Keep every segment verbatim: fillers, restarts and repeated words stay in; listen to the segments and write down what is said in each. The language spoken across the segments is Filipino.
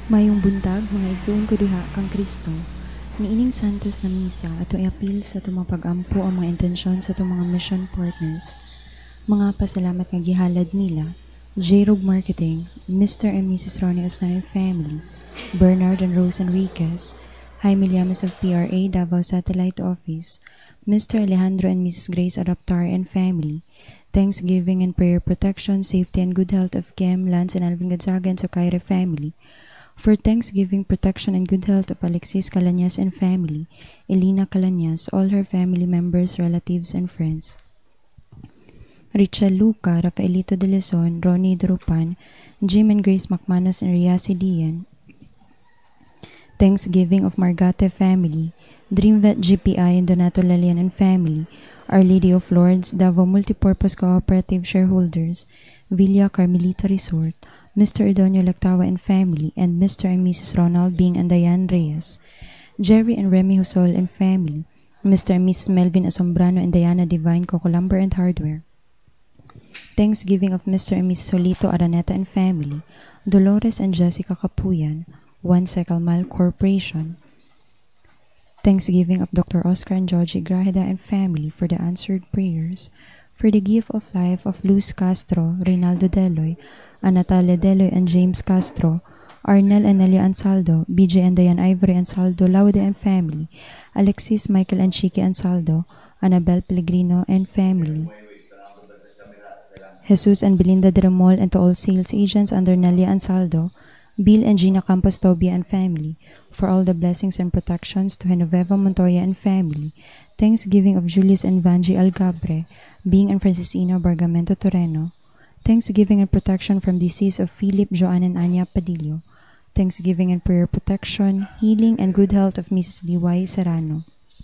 Mayong buntag, mga igsuon ko diha kang Kristo, niining santos na misa ato iapil sa itong mga pag-ampo ang mga intensyon sa itong mga mission partners. Mga pasalamat nga gihalad nila, J-Rog Marketing, Mister and Missus Ronnie Osnaner Family, Bernard and Rose Enriquez, Jaime Llamas of P R A Davao Satellite Office, Mister Alejandro and Missus Grace Adaptar and Family, Thanksgiving and Prayer Protection, Safety and Good Health of Kim, Lance and Alvin Gonzaga and Socaire Family, for Thanksgiving, Protection, and Good Health of Alexis Calanyas and family, Elena Calanyas, all her family members, relatives, and friends. Richel Luca, Rafaelito de Leson, Ronnie Drupan, Jim and Grace McManus and Riasi Dian. Thanksgiving of Margate family, DreamVet G P I and Donato Lalian and family, Our Lady of Lords, Davao Multipurpose Cooperative Shareholders, Villa Carmelita Resort, Mister Edonio Lactawa and family, and Mister and Missus Ronald Bing and Diane Reyes, Jerry and Remy Husol and family, Mister and Missus Melvin Asombrano and Diana Divine Cocolumber and Hardware. Thanksgiving of Mister and Missus Solito Araneta and family, Dolores and Jessica Capuyan, One Cycle Mile Corporation. Thanksgiving of Doctor Oscar and Georgie Grajeda and family for the answered prayers, for the gift of life of Luz Castro, Reynaldo Deloy, Natalia Deloy and James Castro, Arnel and Nelia Ansaldo, B J and Diane Ivory Ansaldo, Laude and family, Alexis, Michael and Chiqui Ansaldo, Annabel Pellegrino and family, Jesus and Belinda de Remol and to all sales agents under Nelia Ansaldo, Bill and Gina Campos Tobia and family, for all the blessings and protections to Genoveva Montoya and family, Thanksgiving of Julius and Vanji Algabre, Bing and Francisina Bargamento Toreno, Thanksgiving and protection from disease of Philip, Joanne, and Anya Padillo, Thanksgiving and prayer protection, healing, and good health of Missus Liway Serrano.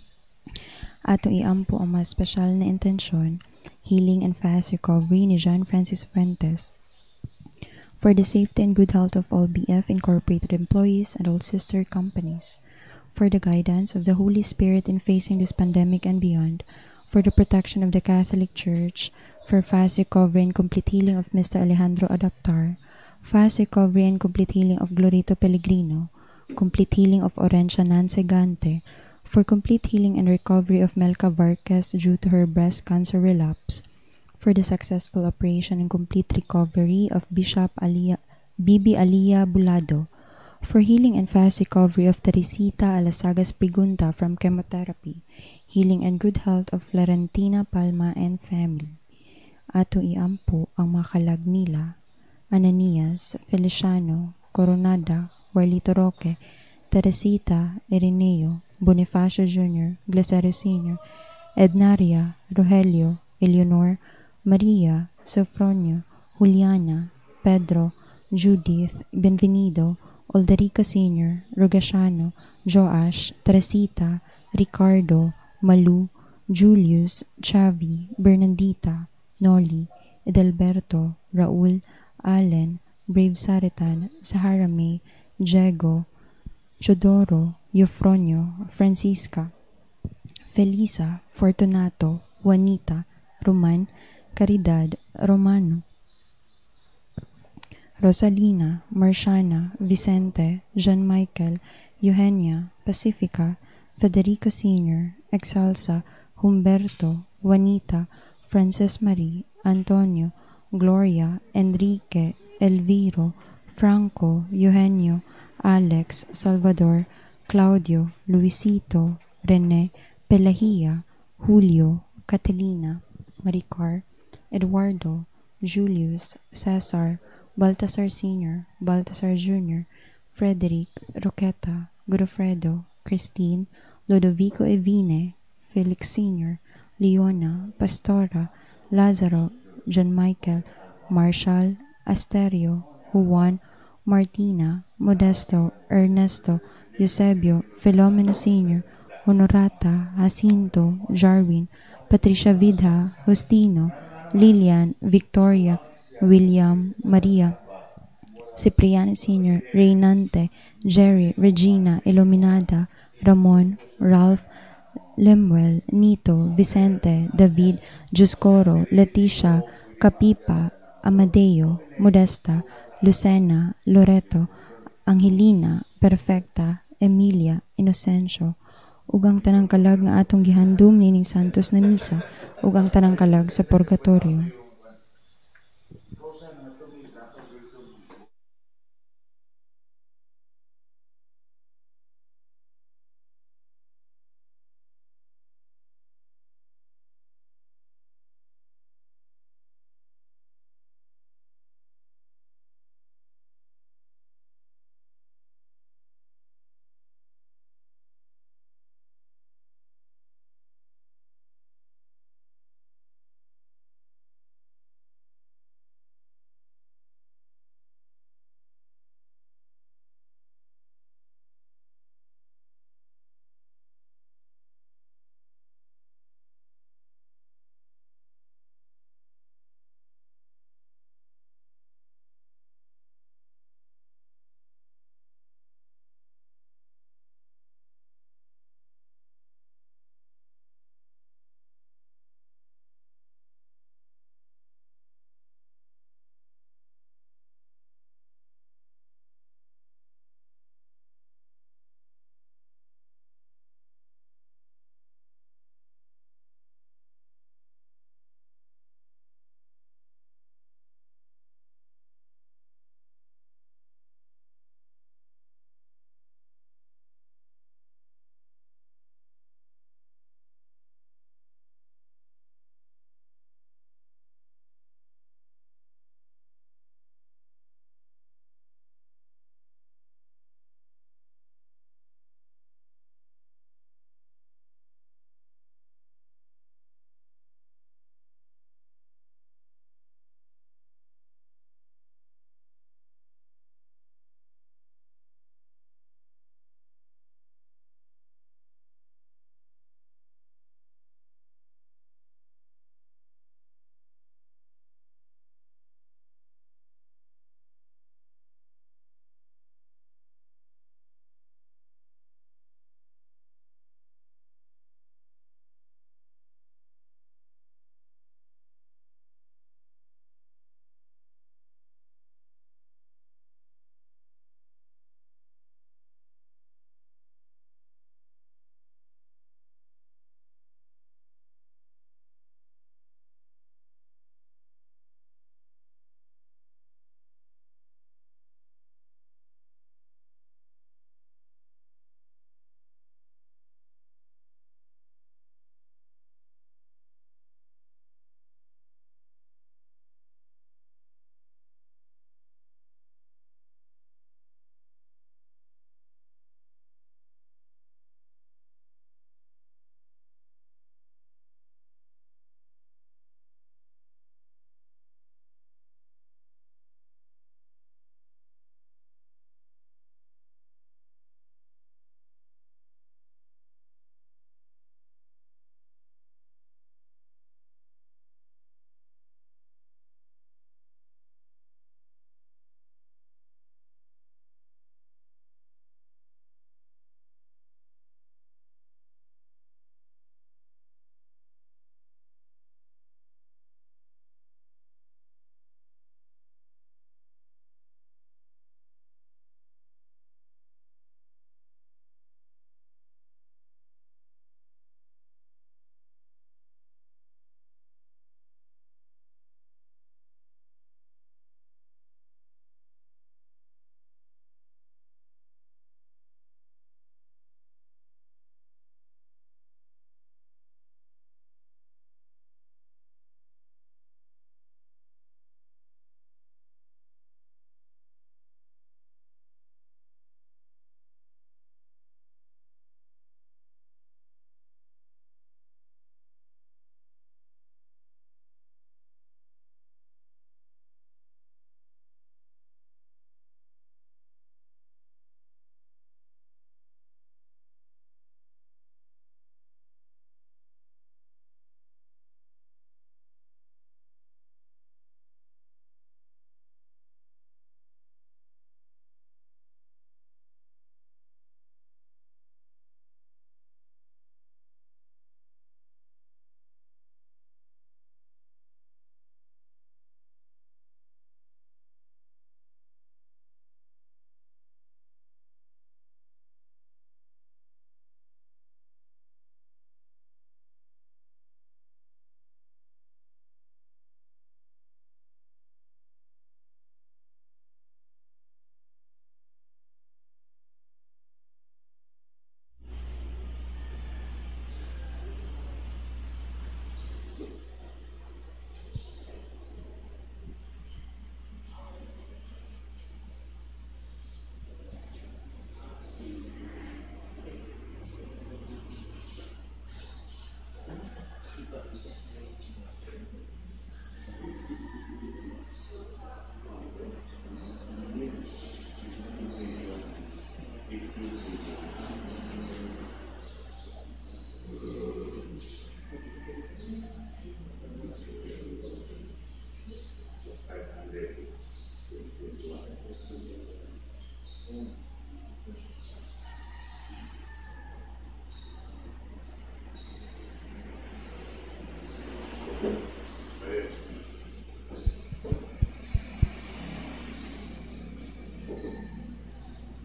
Ato iampo ang mga special na intensyon, healing and fast recovery ni John Francis Fuentes, for the safety and good health of all B F Incorporated employees and all sister companies, for the guidance of the Holy Spirit in facing this pandemic and beyond, for the protection of the Catholic Church, for fast recovery and complete healing of Mister Alejandro Adaptar, fast recovery and complete healing of Glorito Pellegrino, complete healing of Orencia Nansegante, for complete healing and recovery of Melca Vargas due to her breast cancer relapse, for the successful operation and complete recovery of Bishop Alia, Bibi Alia Bulado, for healing and fast recovery of Teresita Alasagas Prigunta from chemotherapy, healing and good health of Florentina Palma and family. Ato iampo ang mga kalag nila, Ananias, Feliciano, Coronada, Warlito Roque, Teresita, Ireneo, Bonifacio Junior, Glasario Senior, Ednaria, Rogelio, Eleonor, Maria, Sofronio, Juliana, Pedro, Judith, Benvenido, Olderico Senior, Rogasiano, Joash, Teresita, Ricardo, Malu, Julius, Chavi, Bernandita, Noli, Edelberto, Raul, Allen, Brave Saritan, Sahara May, Diego, Chodoro, Eufronio, Francisca, Felisa, Fortunato, Juanita, Roman, Caridad, Romano, Rosalina, Marciana, Vicente, Jean Michael, Eugenia, Pacifica, Federico Senior, Exalsa, Humberto, Juanita, Frances Marie, Antonio, Gloria, Enrique, Elviro, Franco, Eugenio, Alex, Salvador, Claudio, Luisito, Rene, Pelahia, Julio, Catalina, Maricar, Eduardo, Julius, Cesar, Baltasar Senior, Baltasar Junior, Frederick, Roqueta, Godofredo, Christine, Lodovico Evine, Felix Senior, Leona, Pastora, Lazaro, John Michael, Marshall, Asterio, Juan, Martina, Modesto, Ernesto, Eusebio, Filomeno Senior, Honorata, Jacinto, Jarwin, Patricia Vidha, Justino, Lilian, Victoria, William, Maria, Cipriano Senior, Reynante, Jerry, Regina, Iluminada, Ramon, Ralph, Lemuel, Nito, Vicente, David, Juscoro, Leticia, Capipa, Amadeo, Modesta, Lucena, Loreto, Angelina, Perfecta, Emilia, Inocencio, ug ang tanang kalag nga atong gihandom nining santos na misa, ug ang tanang kalag sa purgatorio.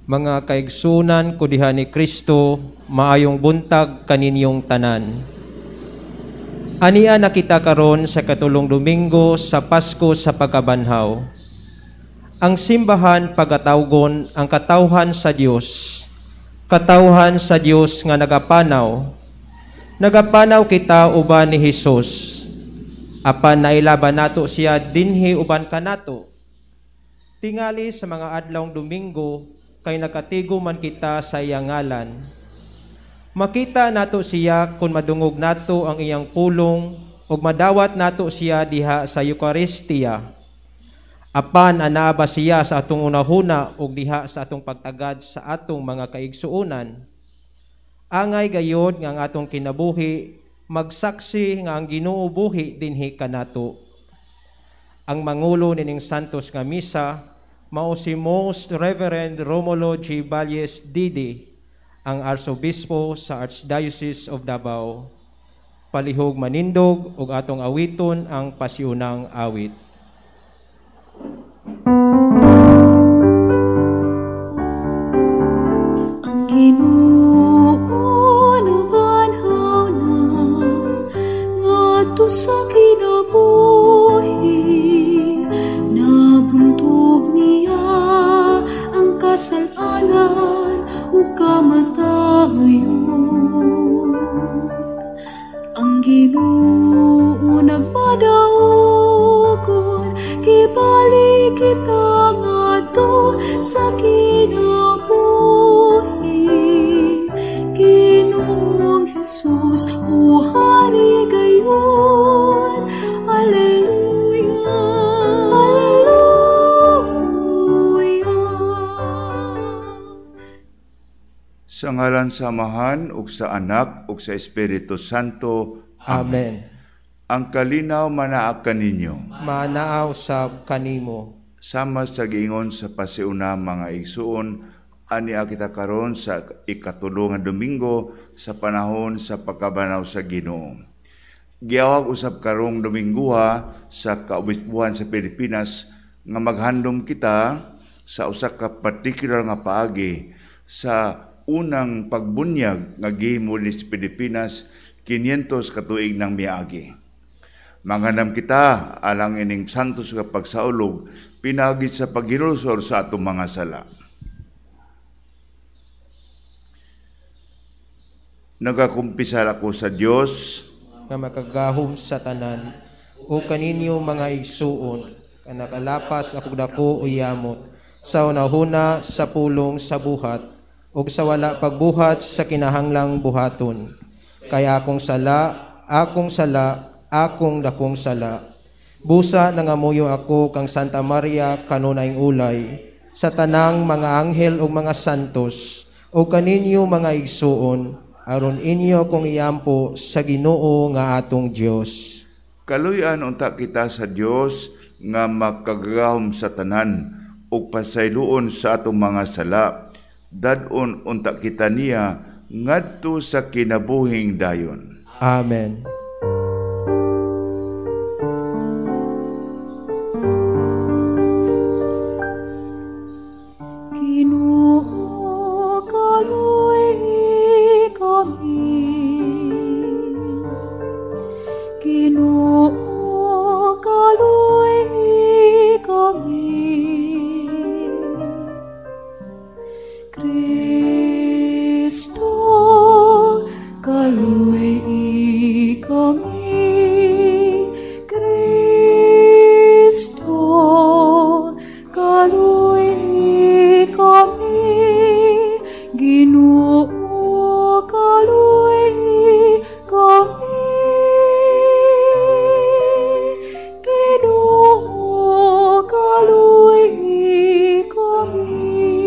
Mga kaigsunan ko diha ni Kristo, maayong buntag kaninyong tanan. Ania nakita karon sa katulong Domingo sa Pasko sa pagkabanhaw. Ang simbahan pagatawgon ang katawhan sa Dios. Katawhan sa Dios nga nagapanaw. Nagapanaw kita uban ni Hesus. Apan nailaban nato siya dinhi uban kanato. Tingali sa mga adlawng Domingo kay nakatigo man kita sa iyang ngalan. Makita nato siya kung madungog nato ang iyang pulong ug madawat nato siya diha sa Eucharistia. Apan anaaba siya sa atong unahuna ug diha sa atong pagtagad sa atong mga kaigsuonan. Angay gayod nga ang atong kinabuhi magsaksi nga ang Ginoo buhi dinhi kanato. Ang mangulo nining santos nga misa mao si Most Reverend Romulo G. Valles Didi, ang Arsobispo sa Archdiocese of Davao. Palihog manindog ug atong awiton ang pasiunang awit. Ang Ginoo nabanhaw na ngadto sa kinabuhi, nabuntog niya ang kasalanan ug kamatayon. Ang Ginoo nagpadaogon, kibali kita ngadto sa kinabuhi. Ginoong Jesus, o Hari gayon. Alleluia, alleluia. Sa ngalan sa Amahan ug sa Anak ug sa Espiritu Santo. Amen. Ang kalinaw manaa kaninyo. Manaaw sab kanimo. Sama sa giingon sa pasiuna mga igsuon, ania kita karon sa ikatulong nga Domingo sa panahon sa pagkabanaw sa Ginoo. Giawag usab karong Dominguha sa kaobispuhan sa Pilipinas nga maghandom kita sa usa ka particular nga paagi sa unang pagbunyag nga gihimo ni sa Pilipinas kinyentos ka tuig nang miagi. Mangandam kita alang ining santos nga pagsaulog pinagid sa paghilusor sa atong mga sala. Nagakumpisal ako sa Dios nga makagahom sa tanan o kaninyo mga igsuon nga nakalapas ako dako uyamot sa unahuna sa pulong sa buhat ug sa wala pagbuhat sa kinahanglang buhaton. Kaya akong sala, akong sala, akong dakong sala. Busa nangamuyo ako kang Santa Maria kanunayng ulay sa tanang mga anghel ug mga santos o kaninyo mga igsuon aron inyo kong iyampo sa Ginoo nga atong Dios. Kaluyan unta kita sa Dios nga makagahom sa tanan ug pasayloon sa atong mga sala. Dadon unta kita niya ngadto sa kinabuhing dayon. Amen. Ginoo kaluoy kami, Ginoo kaluoy kami. Kristo kaluoy kami, Kristo kaluoy kami, Ginoo kaluoy kami, Ginoo kaluoy kami.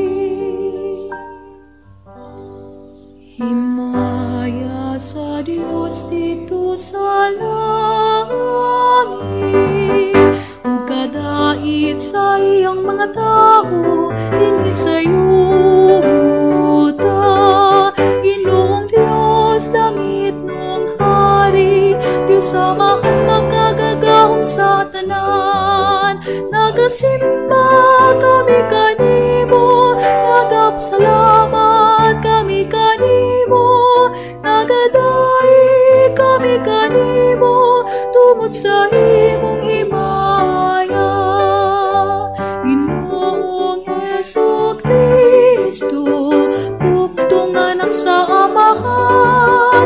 Himaya sa Dios dito sa langit, ug kadait sa iyang mga tao dinhi sa yuta. Ginoong Dios langit ng hari, Dios Amahan makagagahom sa tanan. Nagasimba kami kanimo, nagap nagpasalamat kami kanimo, nagadai kami kanimo, tungod sa imong himaya. Ginoong Hesu Kristo, buktong anak sa Amahan,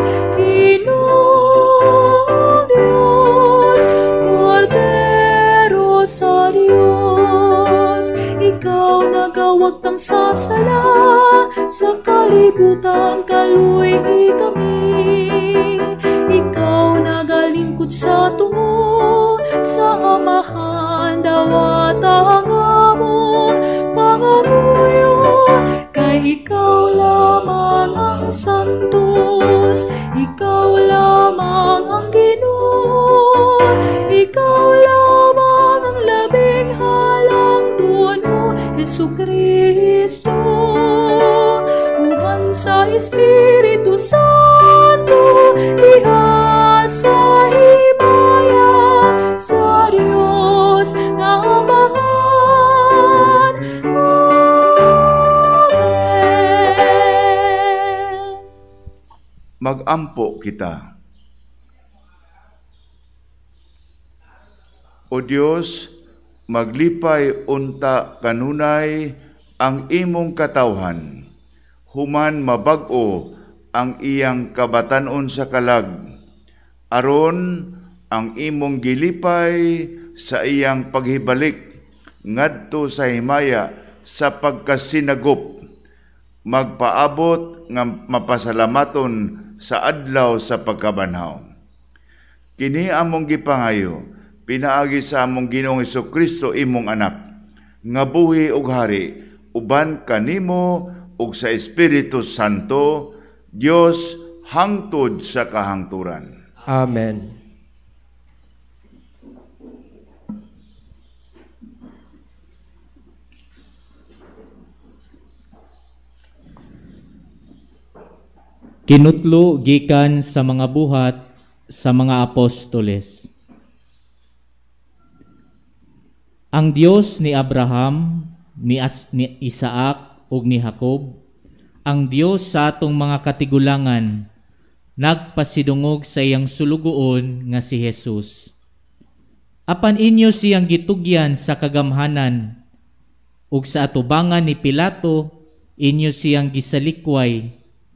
Ginoong Diyos, Kordero sa Diyos, ikaw nagawag tang sasala, sa kalibutan kaluy kami. Ikaw nagalingkod sa tuo, sa Amahan dawat ang among pangamuyo, kay ikaw lamang ang santos, ikaw lamang ang Ginoo, ikaw lamang ang labing halangdon mo, Hesu Kristo. Uban sa Espiritu Santo, diha sa himaya sa Dios nga Amahan. Amen. Magampo kita. O Dios, maglipay unta kanunay ang imong katawhan, human mabag-o ang iyang kabatanon sa kalag, aron ang imong gilipay sa iyang paghibalik ngadto sa himaya sa pagkasinagop, magpaabot nga mapasalamaton sa adlaw sa pagkabanhaw. Kini among gipangayo, pinaagi sa among Ginoong Hesukristo imong anak, nga buhi ug hari, uban kanimo ug sa Espiritu Santo, Dios hangtod sa kahangturan. Amen. Kinutlo gikan sa mga buhat sa mga apostoles. Ang Dios ni Abraham, ni, As, ni Isaac ug ni Jacob, ang Dios sa atong mga katigulangan, nagpasidungog sa iyang sulugoon nga si Jesus. Apan inyo siyang gitugyan sa kagamhanan, ug sa atubangan ni Pilato, inyo siyang gisalikway,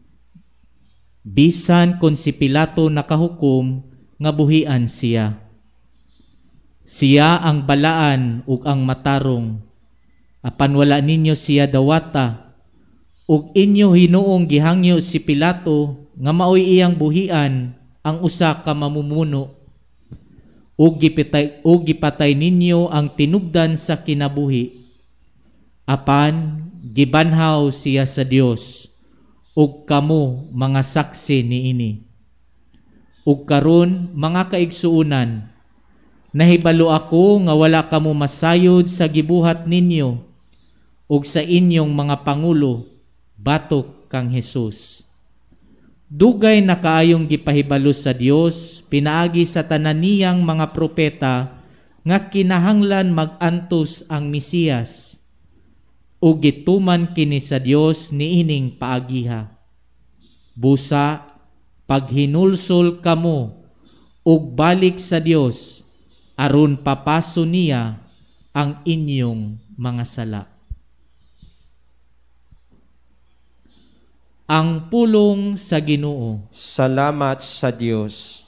bisan kon si Pilato nakahukom nga buhian siya. Siya ang balaan ug ang matarong, apan wala ninyo siya dawata, ug inyo hinuong gihangyo si Pilato nga maoy iyang buhian ang usa ka mamumuno, ug gipatay, ug gipatay ninyo ang tinubdan sa kinabuhi. Apan gibanhaw siya sa Dios, ug kamo mga saksi niini. Ug karon mga kaigsuunan, nahibalo ako nga wala kamo masayod sa gibuhat ninyo ug sa inyong mga pangulo batok kang Hesus. Dugay na kaayong gipahibalo sa Dios pinaagi sa tanan niyang mga propeta nga kinahanglan mag-antos ang Mesiyas, ug gituman kini sa Dios niining paagiha. Busa paghinulsol kamo ug balik sa Dios aron papaso niya ang inyong mga sala. Ang pulong sa Ginoo. Salamat sa Dios.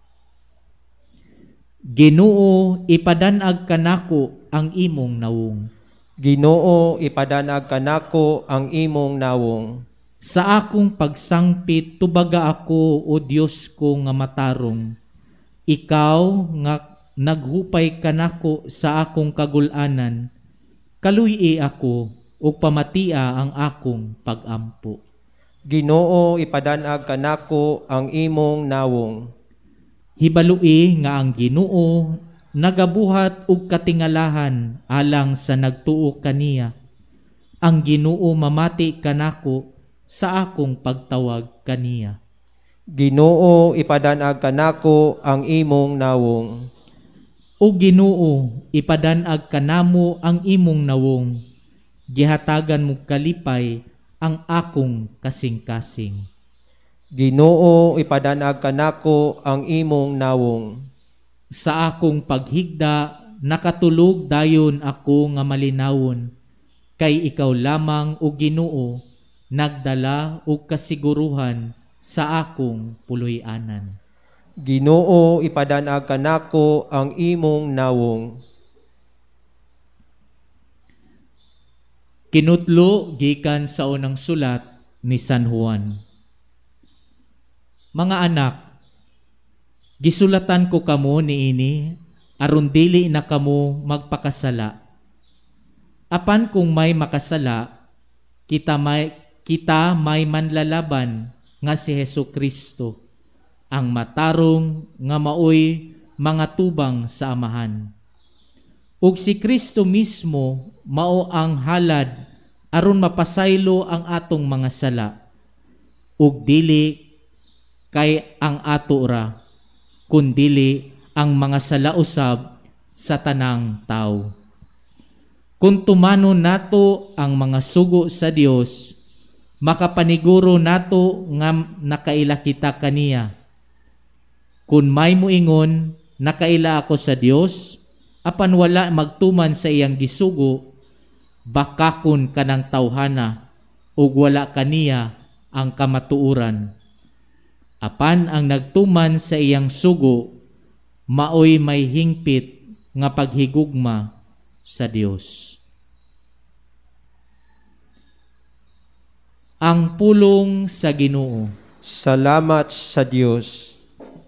Ginoo, ipadanag kanako ang imong nawong. Ginoo, ipadanag kanako ang imong nawong. Sa akong pagsangpit, tubaga ako, o Diyos ko nga matarong. Ikaw nga naghupay kanako sa akong kagulanan, kaluy-i ako, o pamatia ang akong pagampo. Ginoo, ipadanag kanako ang imong nawong. Hibalui nga ang Ginoo nagabuhat og katingalahan alang sa nagtuo kaniya. Ang Ginoo mamati kanako sa akong pagtawag kaniya. Ginoo, ipadanag kanako ang imong nawong. O Ginoo, ipadanag kanamo ang imong nawong. Gihatagan mo kalipay ang akong kasing-kasing. Ginoo, ipadanag kanako ang imong nawong. Sa akong paghigda, nakatulog dayon ako nga malinawon, kay ikaw lamang o Ginoo, nagdala og kasiguruhan sa akong puloy-anan. Ginoo, ipadanag kanako ang imong nawong. Kinutlo gikan sa unang sulat ni San Juan. Mga anak, gisulatan ko kamo niini aron dili na kamo magpakasala. Apan kung may makasala, kita may kita may manlalaban nga si Hesukristo, ang matarong nga maoy mga tubang sa amahan. Ug si Kristo mismo mao ang halad aron mapasaylo ang atong mga sala. Ug dili kay ang ato ra, kundili ang mga sala usab sa tanang tao. Kung tumanon nato ang mga sugo sa Dios, makapaniguro nato nga nakaila kita kaniya. Kung may muingon, nakaila ako sa Dios, apan wala magtuman sa iyang gisugo, bakakon kanang tawhana, ug wala kaniya ang kamatuuran. Apan ang nagtuman sa iyang sugo, maoy may hingpit nga paghigugma sa Dios. Ang pulong sa Ginoo. Salamat sa Dios.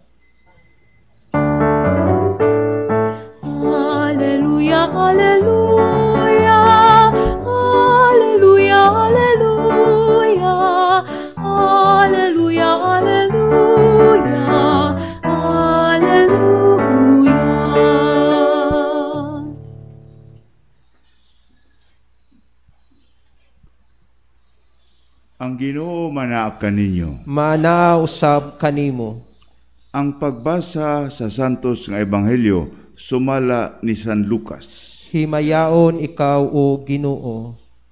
Alleluia, alleluia, alleluia, alleluia, alleluia, alleluia, alleluia. Ang Ginoo manaak kaninyo. Mana usab kanimo. Ang pagbasa sa Santos nga Ebanghelyo sumala ni San Lucas. Himayaon ikaw o Ginoo.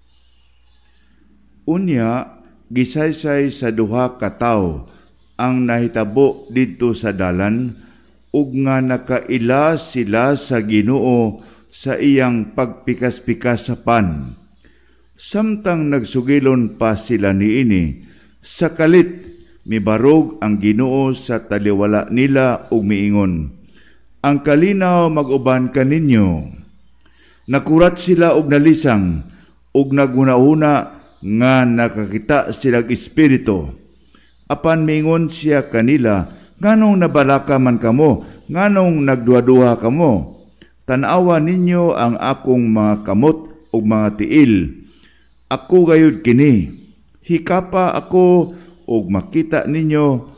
Unya, gisaysay sa duha ka tawo ang nahitabo didto sa dalan ug nga nakaila sila sa Ginoo sa iyang pagpikas-pikas sa pan. Samtang nagsugilon pa sila niini, sa kalit mibarog ang Ginoo sa taliwala nila ug miingon, ang kalinaw mag-uban kaninyo. Nakurat sila og nalisang ug naghuna-huna nga nakakita silang espiritu. Apan mingon siya kanila, nganong nabalaka man kamo, nganong nagduha-duha kamo? Tanawa ninyo ang akong mga kamot ug mga tiil. Ako gayud kini, hikapa ako ug makita ninyo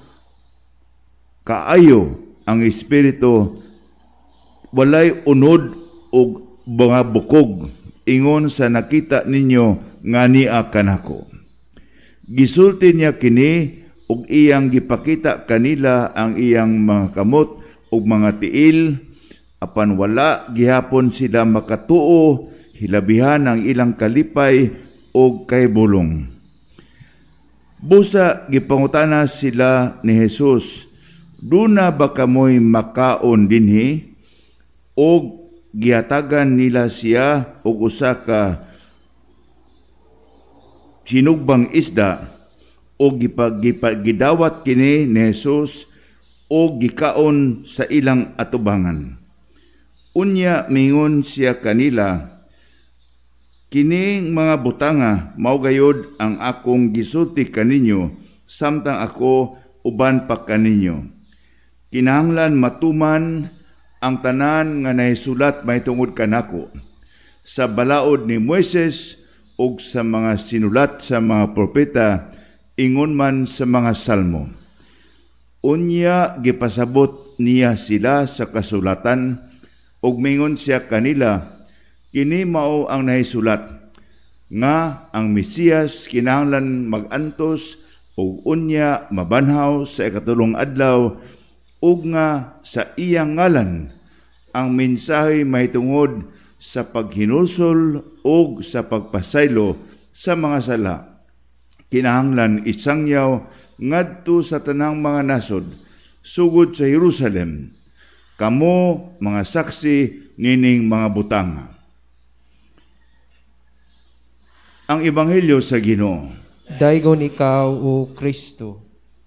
kaayo ang espiritu, walay unod ug mga bukog, ingon sa nakita ninyo nga niya kanako. Gisulti niya kini ug iyang gipakita kanila ang iyang mga kamot ug mga tiil, apan wala gihapon sila makatuo, hilabihan ang ilang kalipay ug kaybulong. Busa gipangutana sila ni Jesus, duna ba kamoy makaon dinhi? Og gihatagan nila siya og usa ka sinugbang isda og gipagidawat kini ni Jesus og gikaon sa ilang atubangan. Unya mingon siya kanila, kining mga butanga mao gayud ang akong gisulti kaninyo samtang ako uban pa kaninyo. Kinahanglan matuman ang tanan nga nahisulat mahitungod kanako sa balaod ni Moises ug sa mga sinulat sa mga propeta, ingon man sa mga salmo. Unya gipasabot niya sila sa kasulatan ug mingon siya kanila, kini mao ang nahisulat nga ang Mesiyas kinahanglan mag-antos ug unya mabanhaw sa ikatulong adlaw ug nga sa iyang ngalan ang mensahe mahitungod sa paghinusol ug sa pagpasaylo sa mga sala. kinahanglan isangyaw ngadto sa tanang mga nasod sugod sa Jerusalem. Kamo mga saksi nining mga butang. Ang Ebanghelyo sa Ginoo. Daygon ikaw, O Kristo.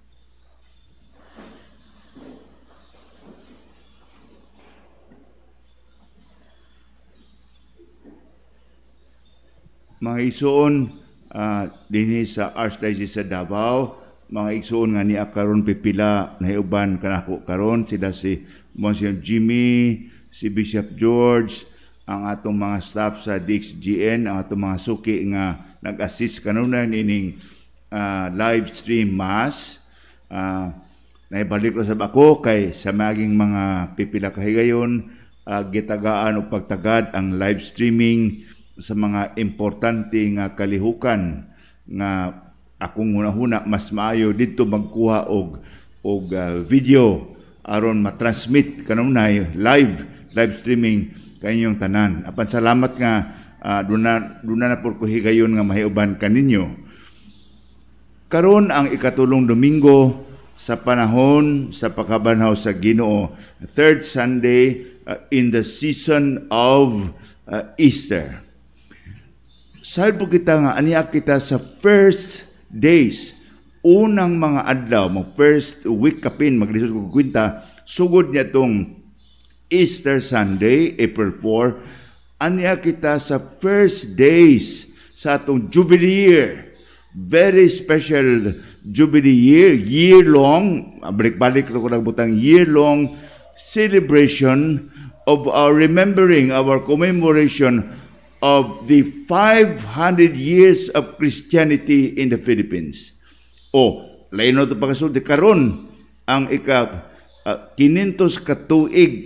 Mga igsoon, uh, dinhi sa Archdiocese sa Davao, mga igsoon nga niya karon pipila na uban kanako karon, sila si Monsignor Jimmy, si Bishop George, ang atong mga staff sa D X G N, ang atong mga suki nga nag-assist kanuna nining uh, live stream mass. Uh, naibalik ko sa bako kay sa maging mga pipila kahigayon, uh, gitagaan o pagtagad ang live streaming sa mga importante nga kalihukan nga akong hunahuna mas maayo dito magkuha og og uh, video aron matransmit kanunay live live streaming kaninyong tanan. Apan salamat nga uh, duna duna na por higayon nga mahiuban kaninyo. Karon ang ikatulong Domingo sa panahon sa pagkabanhaw sa Ginoo, third Sunday uh, in the season of uh, Easter. Sahil po kita nga, aniya kita sa first days, unang mga adlaw, mga first week kapin, maglisod ko kwinta, sugod niya itong Easter Sunday, April fourth, aniya kita sa first days sa atong Jubilee year. Very special Jubilee year, year-long, balik-balik ko nagbutang year-long celebration of our remembering, our commemoration of the five hundred years of Christianity in the Philippines. O, lain na ito pagkasulti, karon ang ika uh, kinintos katuig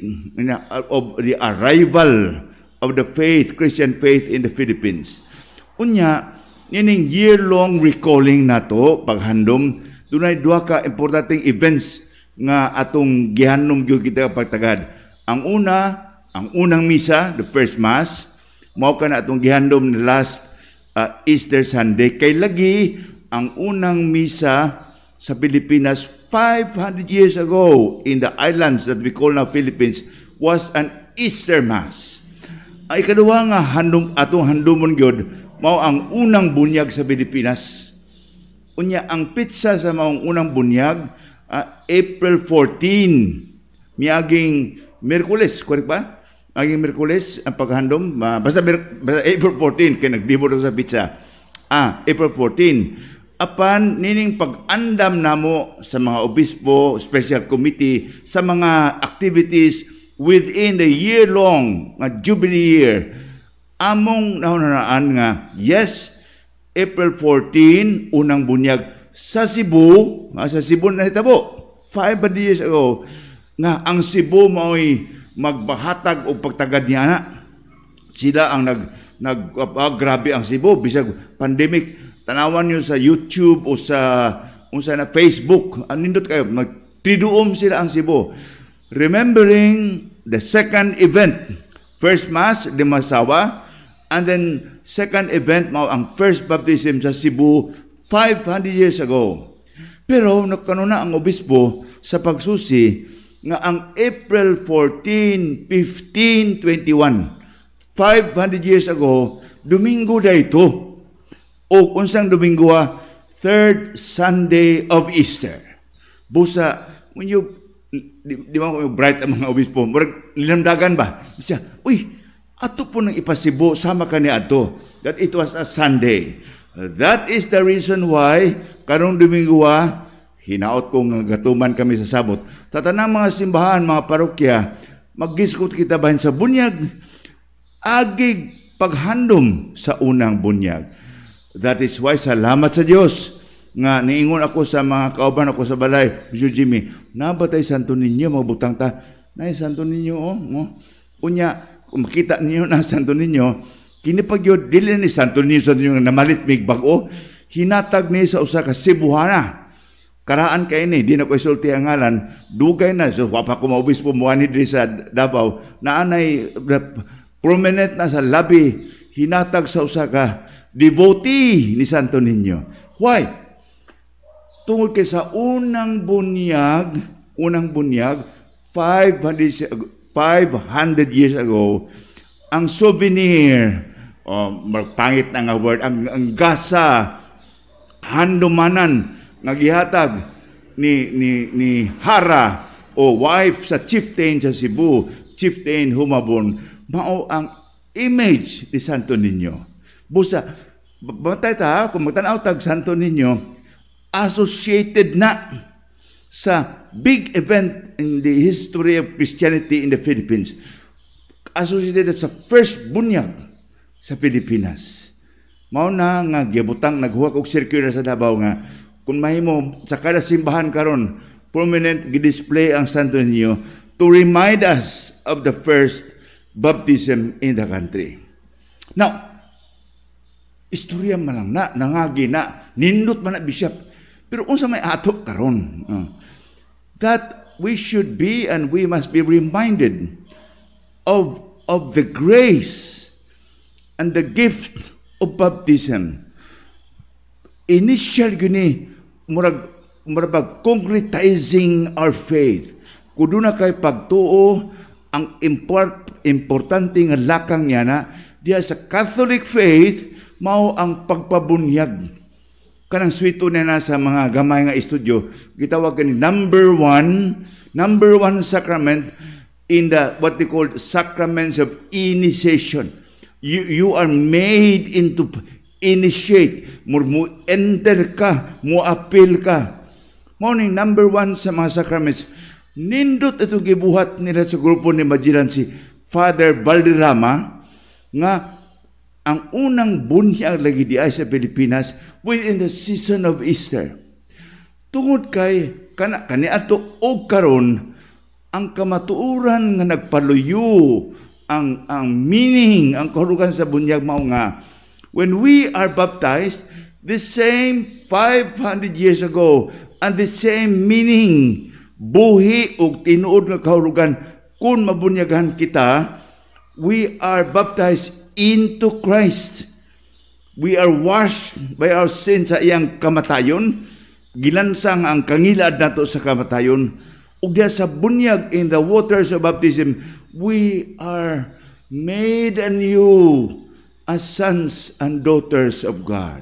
of the arrival of the faith, Christian faith in the Philippines. Unya, nining year-long recalling na to, paghandom, dunay duha ka importanteng events nga atong gihanom gyud kita pagtagad. Ang una, ang unang misa, the first mass, mao ka na atong gihandom last uh, Easter Sunday. Kay lagi, ang unang misa sa Pilipinas five hundred years ago in the islands that we call now Philippines was an Easter Mass. Ay ikaduha nga handom, atong handomon gyud mao ang unang bunyag sa Pilipinas. Unya, ang pitsa sa maong unang bunyag, uh, April fourteenth, miaging Miyerkules, correct ba? Aging Miyerkules ang paghandom, uh, basta, basta April fourteenth, kaya nagdibot sa pizza. Ah, April fourteenth. Apan, nining pag-andam namo sa mga obispo, special committee, sa mga activities within the year-long uh, Jubilee year, among nahunanaan nga, yes, April fourteenth, unang bunyag sa Cebu, uh, sa Cebu na hitabo, five hundred years ago, nga ang Cebu mao'y magbahatag o pagtagad niya na. Sila ang nag, nag uh, grabe ang Cebu, bisag pandemic, tanawan nyo sa YouTube o sa, o sa na Facebook, anindot kayo, nagtriduom sila ang Cebu. Remembering the second event, first Mass, de Masawa, and then second event, mao ang first baptism sa Cebu, five hundred years ago. Pero, nagkanuna ang obispo sa pagsusi, nga ang April fourteenth, fifteen twenty-one, five hundred years ago, Domingo na ito. O unsang Domingo ha, third Sunday of Easter. Busa, when you, di, di ba ko bright ang mga obispo, murag nilamdagan ba? Siya, uy, ato po nang ipasibo, sama ka ni ato, that it was a Sunday. That is the reason why, karong Domingo ha, hinaot kong gatuman kami sa sabot. Tatanang mga simbahan, mga parokya, maggiskot kita bahin sa bunyag, agig paghandom sa unang bunyag. That is why, salamat sa Diyos, nga niingon ako sa mga kauban ako sa balay, Mister Jimmy, nabatay Santo Niño, magbutang ta, na Santo Niño, oh, oh. Unya, kung makita niyo na Santo Niño, kinipagyo, dili ni Santo Niño, Santo Niño, namalit mig bago, hinatag ni sa usa ka Cebuana. Karaan kay ni, di na ko isulti ang ngalan, dugay na, so wapa ko maubispo muani diri sa Davao, na anay prominent na sa labi, hinatag sa usa ka devotee ni Santo Niño. Why? Tungkol kay sa unang bunyag, unang bunyag, five hundred years ago, ang souvenir, oh, pangit na nga word, ang, ang gasa, handumanan, nagihatag ni, ni, ni Hara, o wife sa chieftain sa Cebu, chieftain Humabon, mao ang image ni Santo Niño. Busa, batay ta, kung magtanaw tag Santo Niño, associated na sa big event in the history of Christianity in the Philippines. Associated sa first bunyag sa Pilipinas. Mao na nga gibutang naghuwag og circular sa Davao nga kung mahimo sa kada simbahan karon prominent gi-display ang Santo Niño to remind us of the first baptism in the country. Now, istorya man lang na, nangagi na, nindot man na bishop. Pero unsa may ato karon? Uh, that we should be and we must be reminded of of the grace and the gift of baptism. Initial gini murag murag concretizing our faith. Kudo na kay pagtuo ang import, importante nga lakang niya na diya sa Catholic faith mao ang pagpabunyag. Kanang swito na na sa mga gamay nga estudyo, gitawag ni number one, number one sacrament in the what they call sacraments of initiation. You you are made into initiate, mo enter ka, mo appeal ka. Morning number one sa mga sacraments. Nindot ito gibuhat nila sa grupo ni Magellan si Father Valderrama nga ang unang bunyag lagi di ay sa Pilipinas within the season of Easter. Tungod kay kana kaniadto og karon ang kamatuoran nga nagpaluyo ang ang meaning ang kahulugan sa bunyag mao nga when we are baptized the same five hundred years ago and the same meaning buhi ug tinuod nga kahulugan kun mabunyagan kita, we are baptized into Christ. We are washed by our sins sa iyang kamatayon, gilansang ang kangilad nato sa kamatayon, ug diha sa bunyag in the waters of baptism, we are made anew as sons and daughters of God.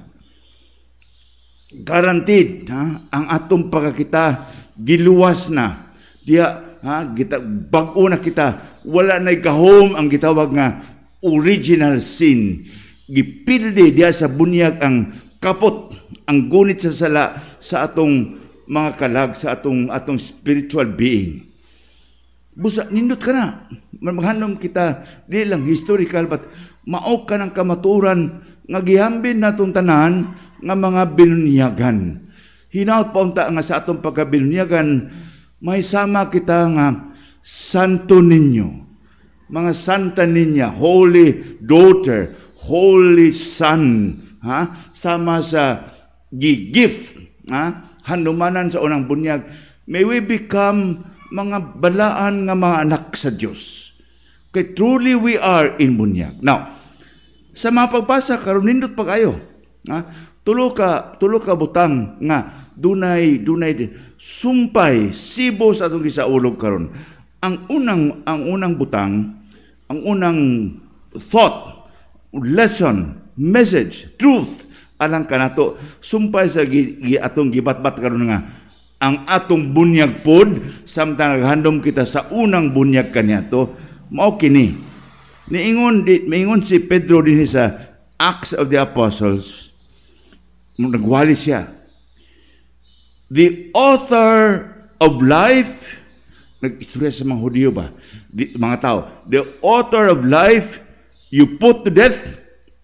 Guaranteed, ha? Ang atong pagkakita giluwas na. Diya, ha, kita bag-o na kita. Wala na gahom ang gitawag nga original sin. Gipildi diya sa bunyag ang kapot, ang gunit sa sala sa atong mga kalag, sa atong atong spiritual being. Busa, nindot ka na. Maghanom kita, di lang historical, but maok ka ng kamaturan nga gihambin natong tanan nga mga binunyagan. Hinaut pa unta nga sa atong pagkabinunyagan, may sama kita nga Santo Niño, mga Santa Niña, Holy Daughter, Holy Son, ha? Sama sa gigift, ha? Hanumanan sa unang bunyag. May we become mga balaan nga mga anak sa Diyos. Kay truly we are in bunyag. Now, sa mga pagbasa karon nindot pa kayo. Ha? Tulo ka, tulo ka butang nga dunay dunay sumpay sibo sa atong gisaulog karon. Ang unang ang unang butang, ang unang thought, lesson, message, truth alang kanato sumpay sa gi, gi atong gibatbat karon nga ang atong bunyag pod samtang naghandom kita sa unang bunyag kaniadto mao kini. Niingon, niingon si Pedro din sa Acts of the Apostles, nagwali siya. The author of life, nag-istorya sa mga Hudyo ba? Di, mga tao, the author of life, you put to death,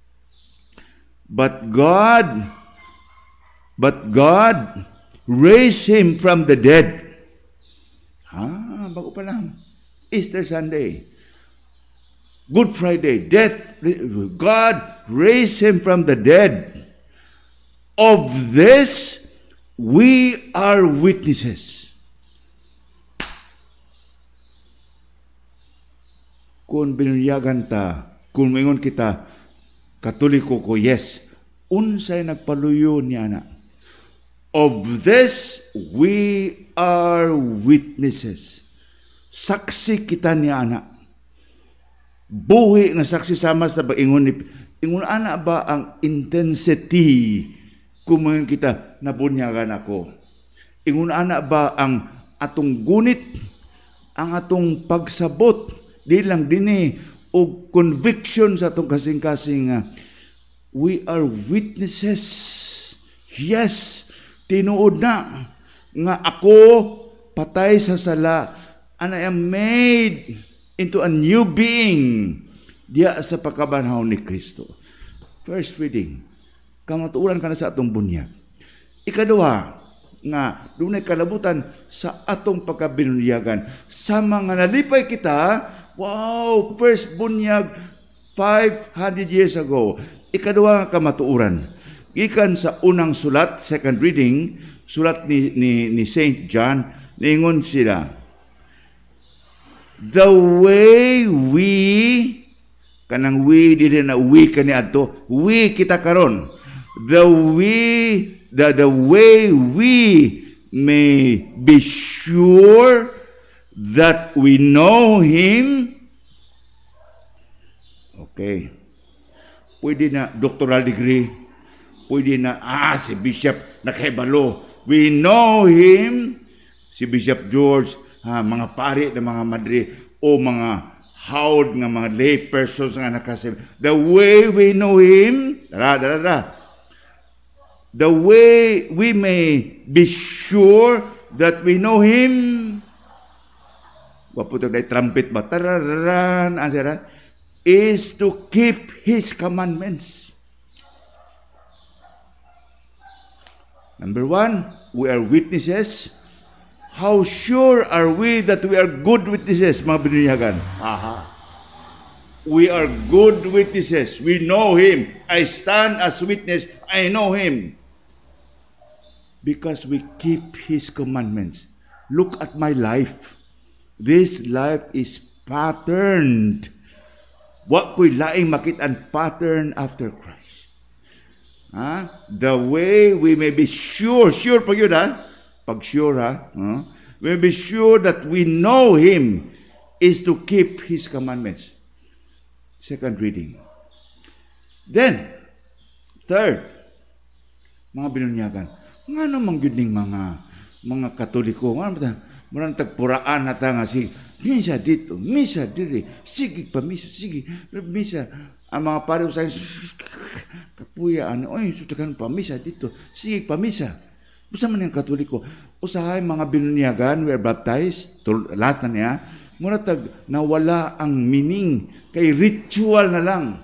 but God, but God raised him from the dead. Ha, bago pa lang. Easter Sunday. Good Friday, death, God raised him from the dead. Of this, we are witnesses. Kung binunyagan ta, kung mingon kita, Katoliko ko, yes, unsay nagpaluyo ni ana. Of this we are witnesses. Saksi kita ni ana. Buhi nga saksi sama sa pag-ingon ni ingon ana ba ang intensity kung kita nabunyagan ako. Ingon ana ba ang atong gunit, ang atong pagsabot, di lang dini o conviction sa atong kasing-kasing nga we are witnesses. Yes, tinuod na nga ako patay sa sala and I am made into a new being diya sa pagkabanhaw ni Kristo. First reading, kamatuuran ka na sa atong bunyag. Ikaduha, nga dunay kalabutan sa atong pagkabinunyagan. Sa mga nalipay kita, wow, first bunyag five hundred years ago. Ikaduha nga kamatuuran. Gikan sa unang sulat, second reading, sulat ni, ni, ni Saint John, ningon sila, the way we, kanang we, dili na we kani adto, we kita karon, the we, the, the way we may be sure that we know Him. Okay. Pwede na doctoral degree, pwede na, ah, si Bishop nakahibalo. We know Him, si Bishop George, ha, mga pari na mga madre, o mga hawd nga mga lay persons nga nakasib. The way we know Him, dara, dara, dara. The way we may be sure that we know Him. Waputog na trumpet ba? Tararan, answer, is to keep His commandments. Number one, we are witnesses. How sure are we that we are good witnesses, mga binunyagan? Aha. We are good witnesses. We know Him. I stand as witness. I know Him. Because we keep His commandments. Look at my life. This life is patterned. Wa ko'y laing makitaan pattern after Christ. Ha? The way we may be sure, sure pag yun ha? Pag sure ha? Uh, we may be sure that we know Him is to keep His commandments. Second reading. Then, third, mga binunyagan, nga namang yun ng mga mga Katoliko, nga naman murang tagpuraan na ta nga si misa dito, misa diri, sige pa misa, sige, misa. Ang mga pare sa kapuya, ano, oy, sutakan pa misa dito, sige pa misa. Busa man yung Katoliko, usahay mga binunyagan, we are baptized, to, last na niya, muna tag nawala ang meaning, kay ritual na lang.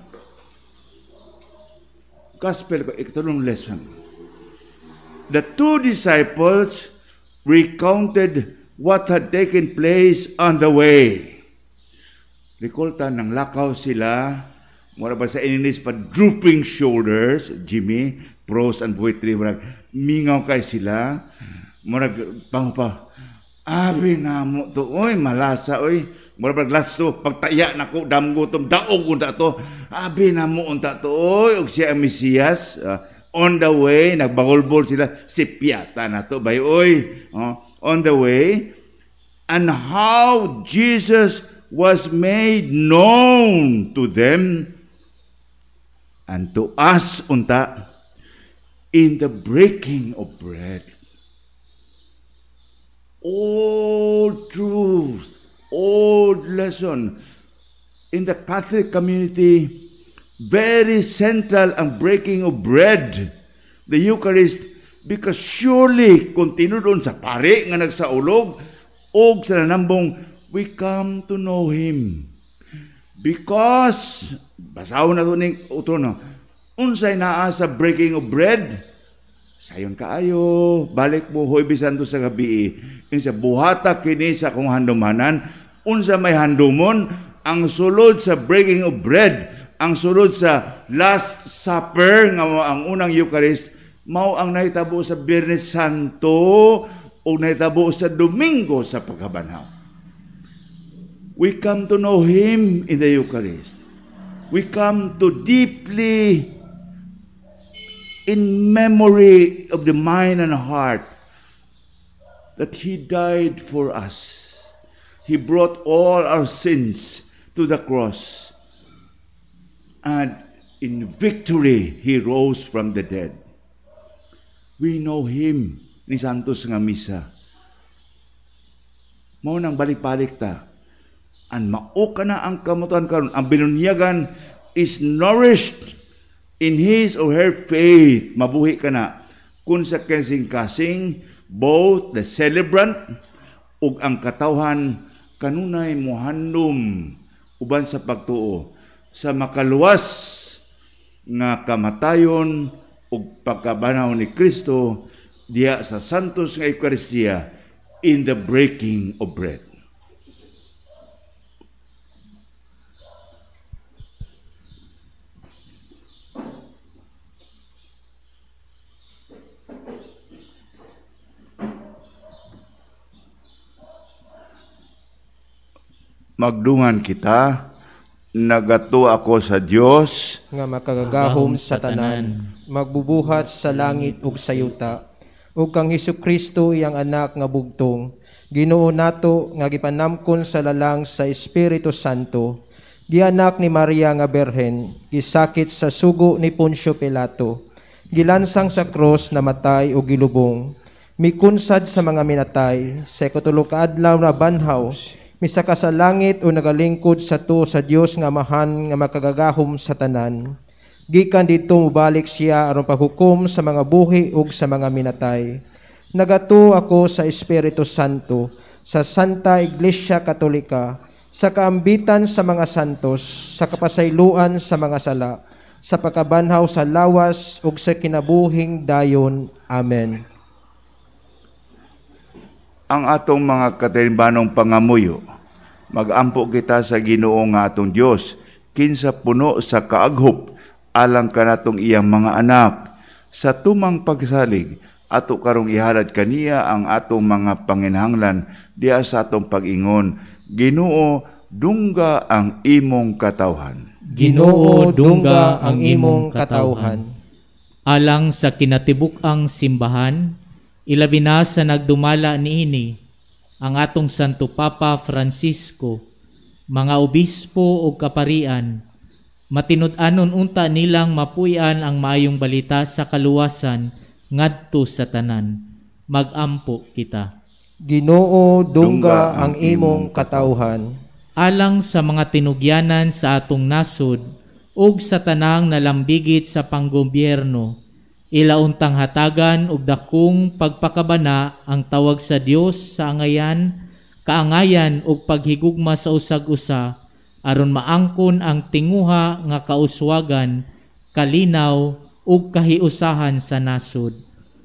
Gospel ko, ikatulong lesson. The two disciples recounted what had taken place on the way. Rekolta ng lakaw sila, mura ba sa English pa, drooping shoulders, Jimmy, prose and poetry, mura, mingaw kay sila, mura, pango pa, abi na mo to, oy, malasa, oy, mura ba glass to, pagtaya na ko, damgo to, daog unta to, abi na mo unta to, oy, og siya ang Mesiyas, uh, on the way, nagbangolbol sila, si Piata na to, bay, oy, uh, on the way, and how Jesus was made known to them and to us, unta, in the breaking of bread. Old truth, old lesson. In the Catholic community, very central ang breaking of bread, the Eucharist, because surely, continue doon sa pare nga nagsaulog, og sa nanambong, we come to know Him. Because, basahon na ito ng utono, unsay naa sa breaking of bread, sayon kaayo, balik mo, hoy bisan to sa gabi, insa buhata kini sa kong handumanan, unsa may handumon, ang sulod sa breaking of bread, ang sulod sa Last Supper, nga ang unang Eucharist, mao ang nahitabo sa Biyernes Santo o nahitabo sa Domingo sa pagkabanhaw. We come to know Him in the Eucharist. We come to deeply in memory of the mind and heart that He died for us. He brought all our sins to the cross. And in victory, He rose from the dead. We know Him, ni Santos nga misa. Mao nang balik-balik ta. Ang mao ka na ang kamutuan karon, ang binunyagan is nourished in his or her faith. Mabuhi ka na. Kung sa kasing-kasing, both the celebrant ug ang katawhan kanunay mohandom uban sa pagtuo sa makaluwas nga kamatayon ug pagkabanaw ni Kristo diya sa santos nga Eucharistia in the breaking of bread. Magdungan kita, nagato ako sa Dios nga makagagahom sa tanan, magbubuhat sa langit ug sa yuta, ug kang Hesukristo iyang anak nga bugtong, Ginoo nato nga gipanamkon sa lalang sa Espiritu Santo, gianak ni Maria nga Berhen, gisakit sa sugo ni Poncio Pilato, gilansang sa cross namatay ug gilubong, mikunsad sa mga minatay, sa ikatulo ka adlaw na banhaw, misaka sa langit o nagalingkod sa to sa Dios nga mahan nga makagagahom sa tanan. Gikan dito mubalik siya aron paghukom sa mga buhi ug sa mga minatay. Nagato ako sa Espiritu Santo, sa Santa Iglesia Katolika, sa kaambitan sa mga santos, sa kapasayloan sa mga sala, sa pagkabanhaw sa lawas ug sa kinabuhing dayon. Amen. Ang atong mga katilingbanong pangamuyo, magampo kita sa Ginoo nga atong Dios, kinsa puno sa kaaghop, alang kanatong iyang mga anak, sa tumang pagsalig, ato karong ihalad kaniya ang atong mga panginhanglan, diya sa atong pag-ingon, Ginoo, dungga ang imong katawhan. Ginoo, dungga ang imong katawhan. Alang sa kinatibuk-ang simbahan, ilabi na sa nagdumala niini ang atong Santo Papa Francisco, mga obispo o kaparian, matinud-anon unta nilang mapuy-an ang maayong balita sa kaluwasan ngadto sa tanan. Magampo kita. Ginoo, dungga ang imong katawhan. Alang sa mga tinugyanan sa atong nasod ug sa tanang nalambigit sa panggobyerno, ilauntang hatagan ug dakong pagpakabana ang tawag sa Dios sa angayan, kaangayan ug paghigugma sa usag-usa aron maangkon ang tinguha nga kauswagan, kalinaw ug kahiusahan sa nasod.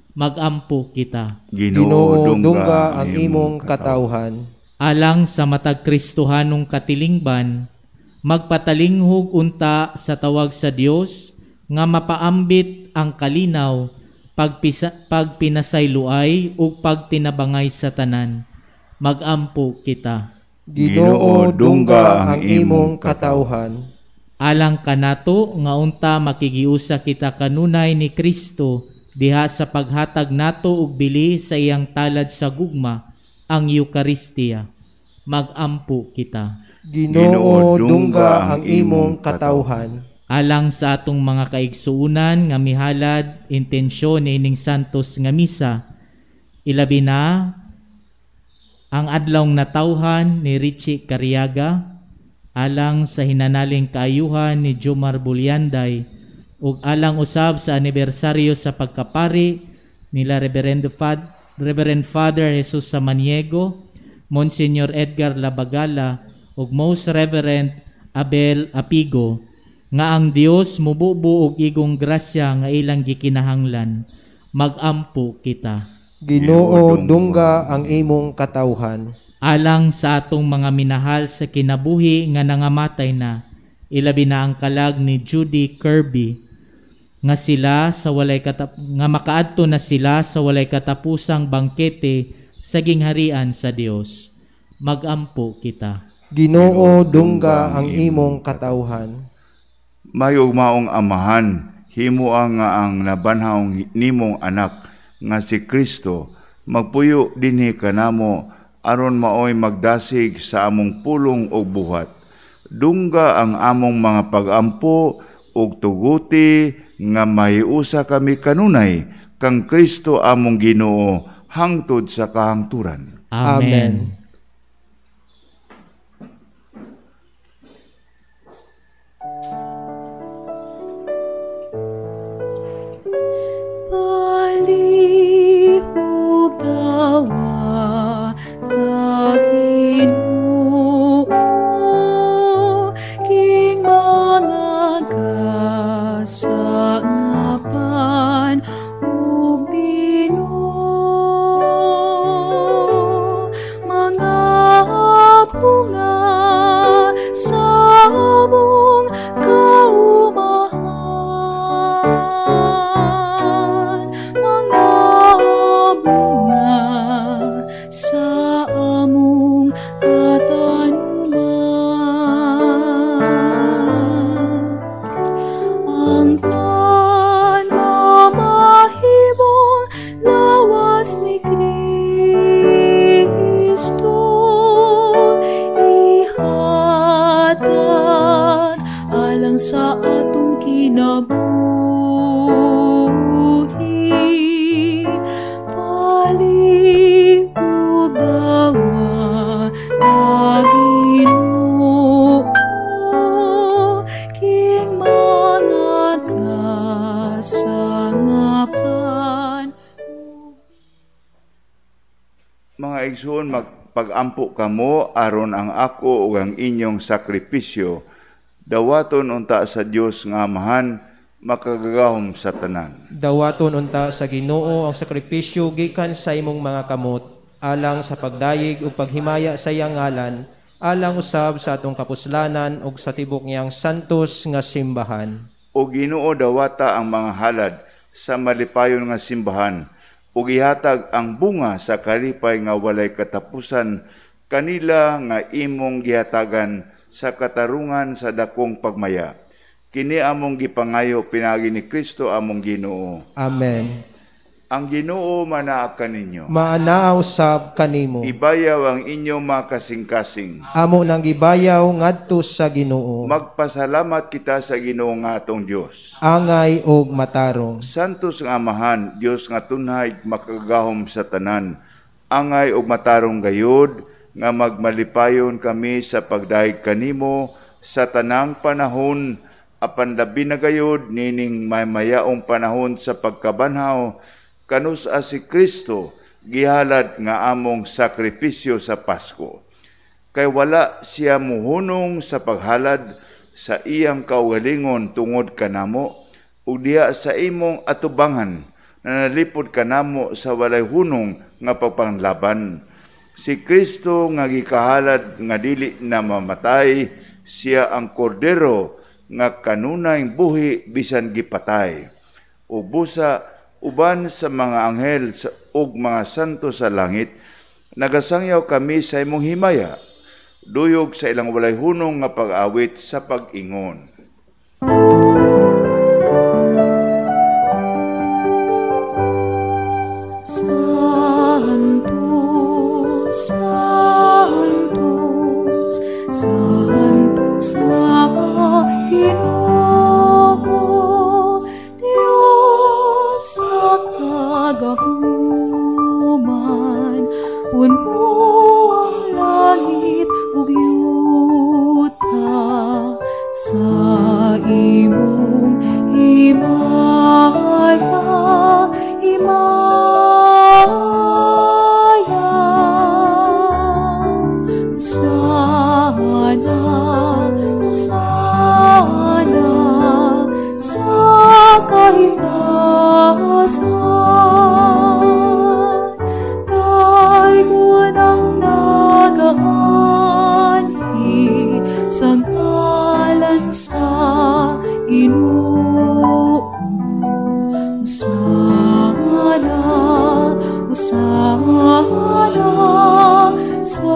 Magampo kita. Ginoo, dungga ang imong katawhan. Alang sa matag Kristohanong katilingban, magpatalinghog unta sa tawag sa Dios nga mapaambit ang kalinaw, pagpisa, pagpinasayloay ug pagtinabangay sa tanan. Magampo kita. Ginoo, dungga ang imong katawhan. Alang kanato nga unta makigiusa kita kanunay ni Kristo diha sa paghatag nato og bili sa iyang talad sa gugma, ang Eucharistia. Magampo kita. Ginoo, dungga ang imong katawhan. Alang sa atong mga kaigsuunan nga mihalad intensyon ining santos nga misa, ilabi na ang adlawng natawhan ni Richie Cariaga, alang sa hinanaling kaayuhan ni Jomar Bulyanday, ug alang usab sa anibersaryo sa pagkapari nila Reverend, Fad, Reverend Father Jesus Samaniego, Monsignor Edgar Labagala, ug Most Reverend Abel Apigo, nga ang Dios mububo og igong grasya nga ilang gikinahanglan. Magampo kita. Ginoo, dungga ang imong katawhan. Alang sa atong mga minahal sa kinabuhi nga nangamatay na, ilabi na ang kalag ni Judy Kirby, nga sila sa walay katap nga makaadto na sila sa walay katapusang bangkete sa gingharian sa Dios. Magampo kita. Ginoo, dungga ang imong katawhan. Mayog maong amahan, himuang nga ang nabanhawng nimong anak nga si Kristo magpuyo dinhi kanamo aron maoy magdasig sa among pulong ug buhat. Dungga ang among mga pagampo ug tuguti nga mahiusa kami kanunay kang Kristo among Ginoo hangtod sa kahangturan. Amen. Palihog dawa Ginoo king mga kasangapan ug Ginoo mga bunga sa among kaumahan, mga bunga sa among katanuman. Ang panamahimong lawas ni Kristo ihatag alang sa atong kinabuhi. Palihog dawa Ginoo king mga kasangapan. Mga igsoon, magpag-ampo kamo aron ang ako ug ang inyong sakripisyo dawaton unta sa Dios nga Amahan makagagahom sa tanan. Dawaton unta sa Ginoo ang sakripisyo gikan sa imong mga kamot, alang sa pagdayeg ug paghimaya sa iyang ngalan, alang usab sa atong kapuslanan ug sa tibok niyang santos nga simbahan. O Ginoo, dawata ang mga halad sa malipayon nga simbahan ug ihatag ang bunga sa kalipay nga walay katapusan kanila nga imong gihatagan sa katarungan sa dakong pagmaya. Kini among gipangayo pinagi ni Kristo among Ginoo. Amen. Ang Ginoo manaa kaninyo. Maanaaw sab kanimo. Ibayaw ang inyong mga kasing-kasing. Amo nang gibayaw ngadto sa Ginoo. Magpasalamat kita sa Ginoo nga atong Dios. Angay og matarong. Santos nga Amahan, Dios nga tunhay makagahom sa tanan. Angay og matarong gayud nga magmalipayon kami sa pagdayeg kanimo sa tanang panahon, apan labi na gayud nining may mayaong panahon sa pagkabanhaw kanus a si Kristo gihalad nga among sakripisyo sa Pasko. Kay wala siya muhunong sa paghalad sa iyang kaugalingon tungod kanamo ug diha sa imong atubangan na nalipod kanamo sa walay hunong nga pagpanglaban. Si Kristo nga gikahalad nga dili na mamatay, siya ang kordero nga kanunay buhi bisan gipatay. Ug busa uban sa mga anghel ug mga santo sa langit, nagasangyaw kami sa imong himaya, duyog sa ilang walay hunong nga pag-awit sa pag-ingon. Santos, Santos, Santos na Ginoo, Diyos sa kagahuman, puno ang langit ug yuta sa imong himaya, himaya. Sana, sana sa kahitasan, daygon ang nagaanhi sa ngalan sa Ginoo. Sana, sana sa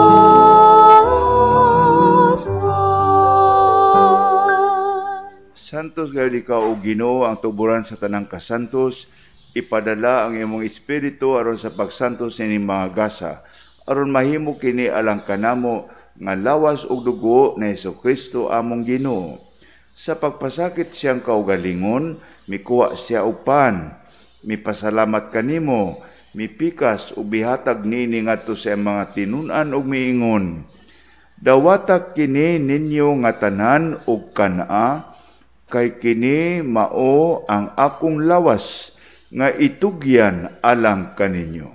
kahitasan. Sa Santos kayo di ka o Ginoo ang tuburan sa tanang kasantos, ipadala ang imong espiritu aron sa pagsantos ni mga gasa, aron mahimo kini alang kanamo nga lawas ug dugo na Hesukristo among Ginoo. Sa pagpasakit siyang kaugalingon, mikuha siya upan, mipasalamat kanimo, mipikas ug bihatag niini ngadto sa mga tinun-an ug miingon. Dawatak kini ninyo nga tanan ug kanaa, kay kini mao ang akong lawas nga itugyan alang kaninyo.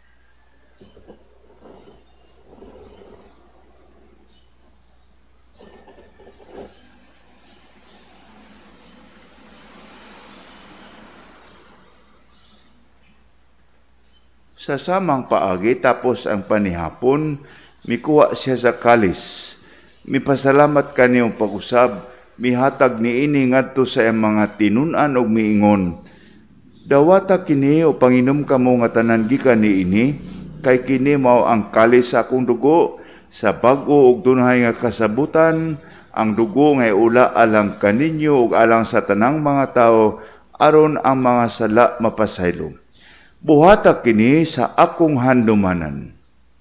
Sa samang paagi tapos ang panihapon, mikuha siya sa kalis. Mipasalamat kaniyong pag-usab, mihatag niini ngadto sa mga tinun-an ug miingon. Dawata kini o panginom kamo nga tanan gikan niini, kay kini mao ang kalis sa akong dugo, sa bag-o ug dunhay nga kasabutan, ang dugo nga ula alang kaninyo ug alang sa tanang mga tao, aron ang mga sala mapasaylo. Buhatak kini sa akong handumanan.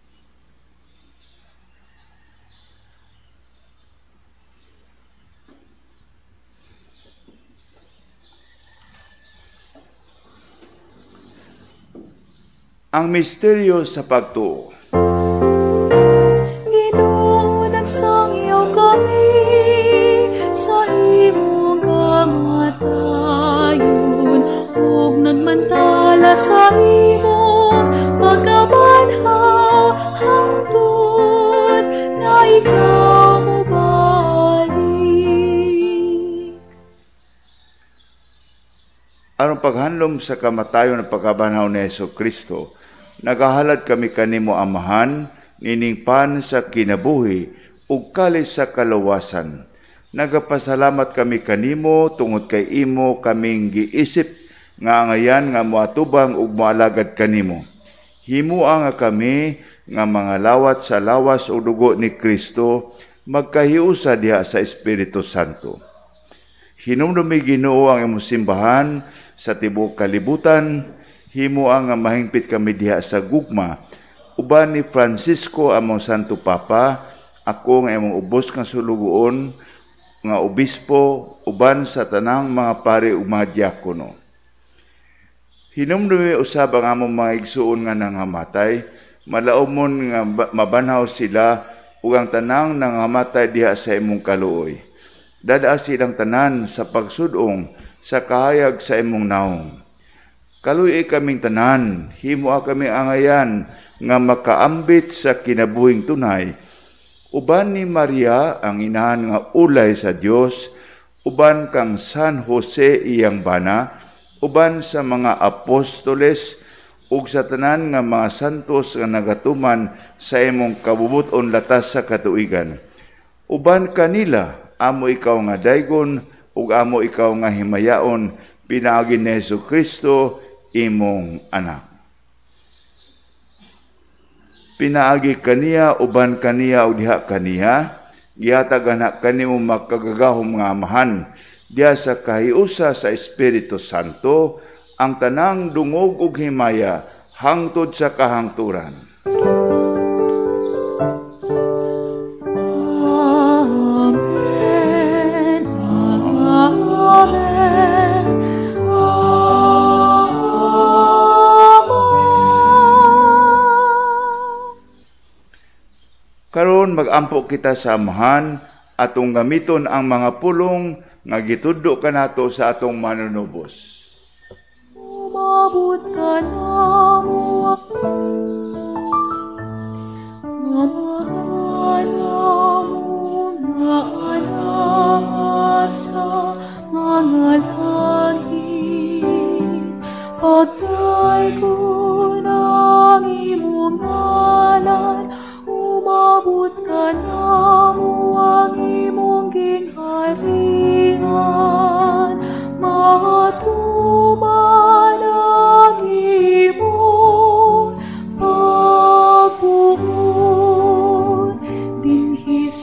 Ang misteryo sa pagtuo. Ginoo, nagsangyaw kami sa imong kamatayon, ug nagmantala sa imong pagkabanhaw hangtod na ikaw mo balik. Aron paghanlom sa kamatayon ng pagkabanhaw ni Hesukristo, nagahalad kami kanimo Amahan, niningpan sa kinabuhi, ug kalis sa kalawasan. Nagapasalamat kami kanimo tungod kay imo kaming giisip nga ngayan nga moatubang ug moalagad kanimo. Himua nga kami nga mga lawat sa lawas o dugo ni Kristo, magkahiusa diha sa Espiritu Santo. Hinumdumi Ginoo ang imong simbahan sa tibuok kalibutan, himua nga mahingpit kami diha sa gugma, uban ni Francisco among Santo Papa, ako nga imong ubos nga sulugoon, nga obispo, uban sa tanang mga pari ug mga diakono. Hinumdumi usab ang among mga igsuon nga nangamatay, malaumon nga mabanhaw sila ug ang tanang nangamatay diha sa imong kaluoy. Dadaa silang tanan sa pagsudong sa kahayag sa imong naong. Kaluoy kaming tanan, himoa kami angayan nga makaambit sa kinabuhing tunay. Uban ni Maria ang inahan nga ulay sa Dios, uban kang San Jose iyang bana, uban sa mga apostoles ug sa tanan nga mga santos nga nagatuman sa imong kabubuton latas sa katuigan. Uban kanila amo ikaw nga daygon ug amo ikaw nga himayaon, pinaagi ni Hesukristo imong anak. Pinaagi kaniya uban kaniya ug diha kaniya, gihatag anak kanimo makagagahom nga Amahan, diha sa kahiusa sa Espiritu Santo, ang tanang dungog ug himaya hangtod sa kahangturan. Amen. Amen. Karon magampo kita sa Amahan, atong gamiton ang mga pulong nga gitudlo kanato sa atong manunubos. Umabot ka na mo, amahan mo nga anak sa mga langit. Pagday ko ng imong ngalan, umabot ka na mo ang imong gingharian. Matuman ang imong pagpuon, dinhi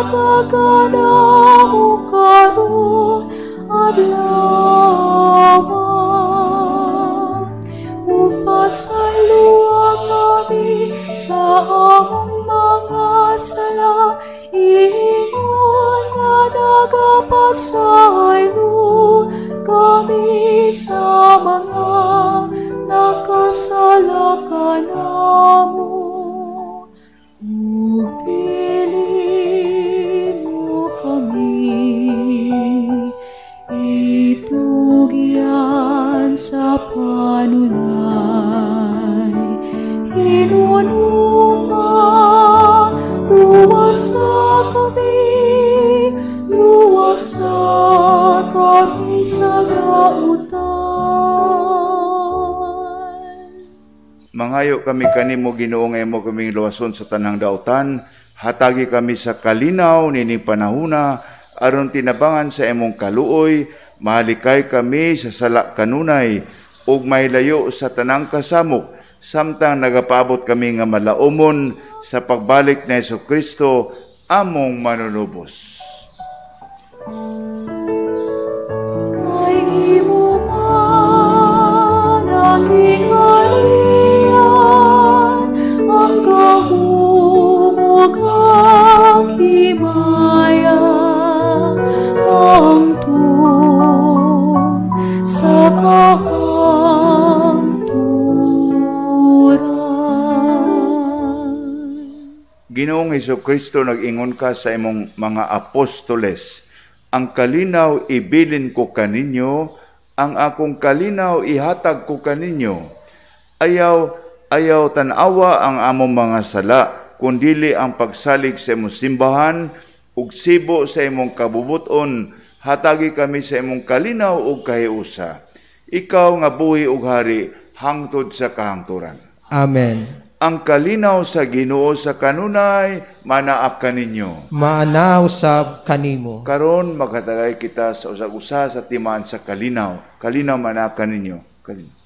taganamu karon adlaw. Upasayloa kami sa among mga sala, ingon nga nagapasaylo kami sa mga nakasala kanamo. Ug piliin mo kami, itugyan sa panunay, hinununga, luwasa kami, luwasa kami sa dautan. Mangayo kami kanimo Ginoo nga imo kaming luwason sa tanang dautan, hatagi kami sa kalinaw nining panahuna, aron tinabangan sa imong kaluoy, mahalikay kami sa sala kanunay, ug mahilayo sa tanang kasamok, samtang nagapaabot kami nga malaumon sa pagbalik ni Jesucristo, among manunubos. Kay imo man ang ingalian, ang kahumog ang himaya, ang tuon sa kahangturan. Ginoong Jesucristo, nag-ingon ka sa imong mga apostoles, ang kalinaw ibilin ko kaninyo, ang akong kalinaw ihatag ko kaninyo. Ayaw, ayaw tanawa ang among mga sala, kundili ang pagsalig sa imong simbahan, ug sibo sa imong kabubuton, hatagi kami sa imong kalinaw ug kahiusa. Ikaw nga buhi ug hari, hangtod sa kahangturan. Amen. Ang kalinaw sa Ginoo sa kanunay, manaap kaninyo. Maanaw sab kanimo. Karon maghatagay kita sa usag-usa sa timaan sa kalinaw. Kalinaw manaap kaninyo. Kalinaw.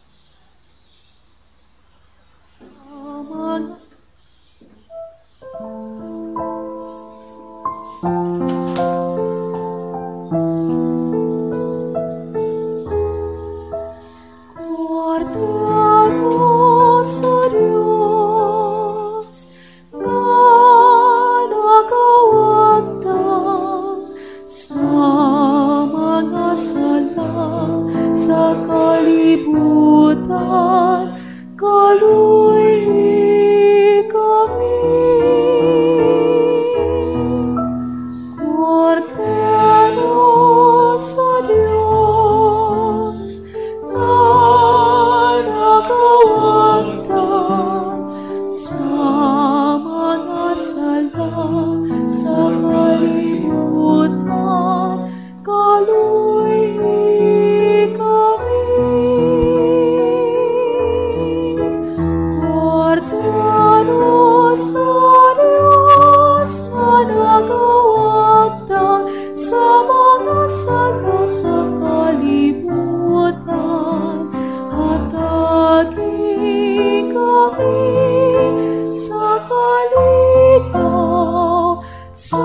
Guardaro sa Diyos, nga nagawagtang sa mga sala sa kalibutan, kaluoy kami. Guardaro sa Diyos, nga nagawagtang sa mga sala sa kalibutan, kaluoy kami. Guardaro sa Diyos, nga nagawagtang sa mga sala sa kalibutan, hatagi kami sa kalinaw, sa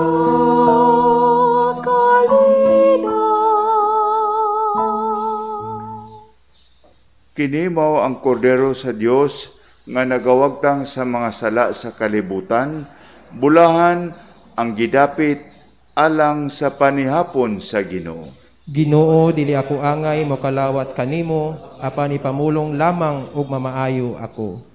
kalinaw. Kini mao ang kordero sa Dios nga nagawagtang sa mga sala sa kalibutan, bulahan ang gidapit alang sa panihapon sa Ginoo. Ginoo, dili ako angay mokalawat kanimo, apan ipamulong lamang ug mamaayo ako.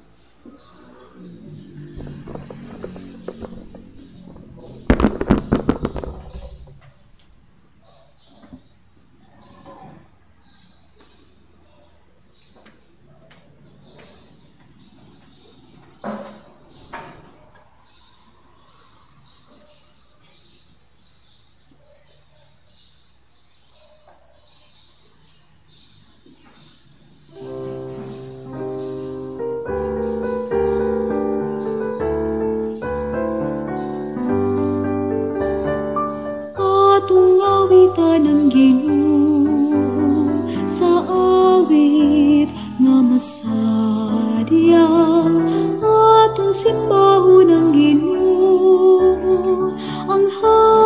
Atong awitan ang Ginoo sa awit nga masadya, atong simbahon ang Ginoo ang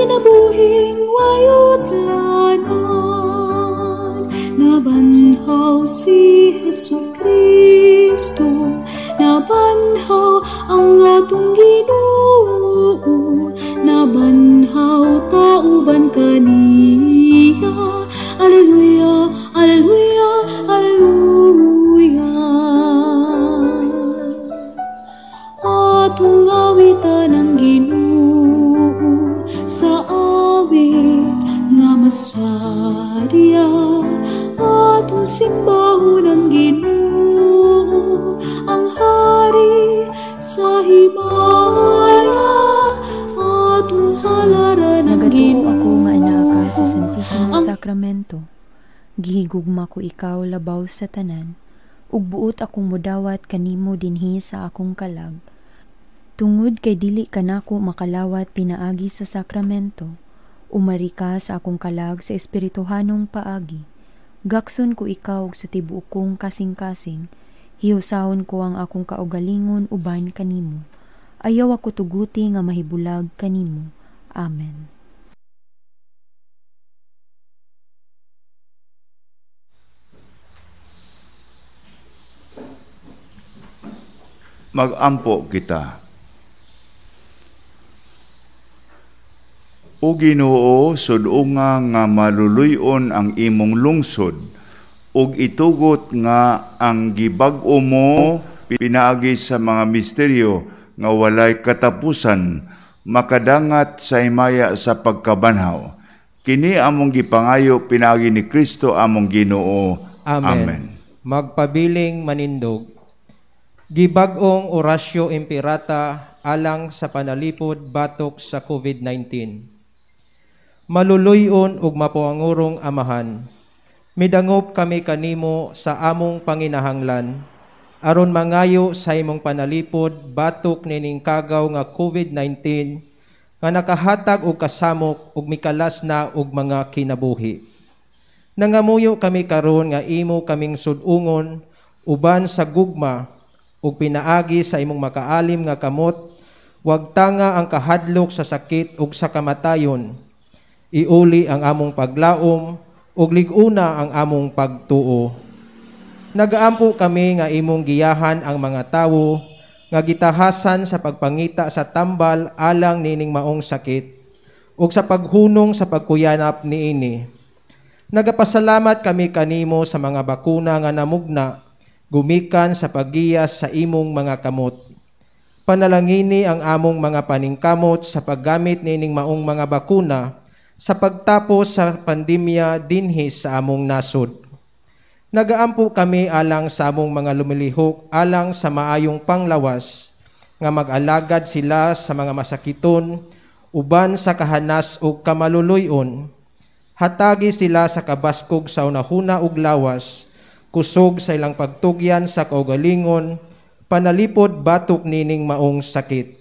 kinabuhing wayot lanan, nabanhaw si Jesucristo, nabanhaw ang atong Ginoo, nabanhaw tauban kaniya. Alleluia, alleluia, alleluia. Atong awitan ang Ginoo sa awit nga masadya, atong simbahon ang Ginoo, ang Hari sa himaya, atong halaran ang Nagatuo ako nga inaka sa Ginoo. Santisimo Sakramento. Gihigugma ko ikaw labaw sa tanan, ug buot akong mudawat kanimo dinhi sa akong kalag. Tungod kay dili kanako makalawat pinaagi sa sakramento, umari ka sa akong kalag sa espirituhanong paagi. Gakson ko ikaw sa tibuok kong kasing-kasing, hiusahon ko ang akong kaugalingon uban kanimo. Ayaw ako tuguti nga mahibulag kanimo. Amen. Magampo kita. O Ginoo, sudunga nga maluluyon ang imong lungsod, ug itugot nga ang gibag-o mo pinaagi sa mga misteryo nga walay katapusan, makadangat sa himaya sa pagkabanhaw. Kini among gipangayo pinaagi ni Kristo among Ginoo. Amen. Amen. Magpabiling manindog. Gibag-ong orasyo impirata alang sa panalipod batok sa COVID nineteen. Maluluyon ug mapuangurong amahan, midangop kami kanimo sa among panginahanglan, aron mangayo sa imong panalipod batok nining kagaw nga COVID nineteen nga nakahatag og kasamok ug mikalas na og mga kinabuhi. Nangamuyo kami karon nga imo kaming sud-ungon uban sa gugma ug pinaagi sa imong makaalim nga kamot, wag tanga ang kahadlok sa sakit ug sa kamatayon. Iuli ang among paglaom ug liguna ang among pagtuo. Nagaampo kami nga imong giyahan ang mga tawo nga gitahasan sa pagpangita sa tambal alang nining maong sakit ug sa paghunong sa pagkuyanap niini. Nagapasalamat kami kanimo sa mga bakuna nga namugna gumikan sa paggiyas sa imong mga kamot. Panalangini ang among mga paningkamot sa paggamit nining maong mga bakuna sa pagtapos sa pandemya dinhi sa among nasod. Nagaampo kami alang sa among mga lumilihok alang sa maayong panglawas, nga mag-alagad sila sa mga masakiton, uban sa kahanas ug kamaluluyon. Hatagi sila sa kabaskog sa unahuna ug lawas, kusog sa ilang pagtugyan sa kaugalingon, panalipod batok nining maong sakit.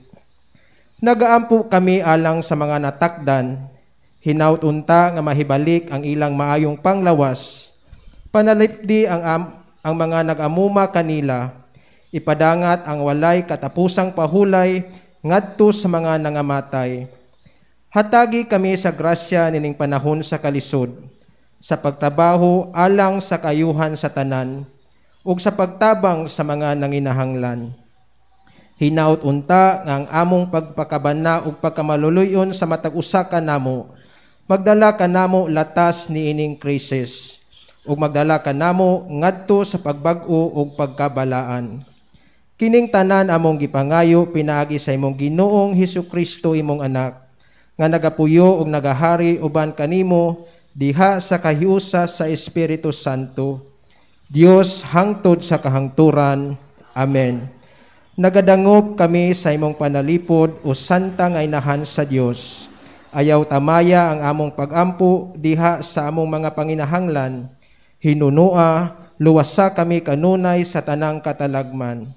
Nagaampo kami alang sa mga natakdan, hinaut unta nga mahibalik ang ilang maayong panglawas, panalipdi ang, am, ang mga nag-amuma kanila, ipadangat ang walay katapusang pahulay ngadto sa mga nangamatay. Hatagi kami sa grasya nining panahon sa kalisod, sa pagtrabaho alang sa kayuhan sa tanan, ug sa pagtabang sa mga nanginahanglan. Hinaut unta nga ang among pagpakabana ug pagkamaluluyon sa matag usa ka namo, magdala kanamo latas niining krisis, ug magdala kanamo ngadto sa pagbag-o ug pagkabalaan. Kining tanan among gipangayo pinaagi sa imong Ginoong Hesukristo imong anak, nga nagapuyo ug nagahari uban kanimo diha sa kahiusa sa Espiritu Santo, Dios hangtod sa kahangturan. Amen. Nagadangop kami sa imong panalipod o santa nga inahan sa Dios. Ayaw tamaya ang among pagampo diha sa among mga panginahanglan. Hinunua, luwasa kami kanunay sa tanang katalagman.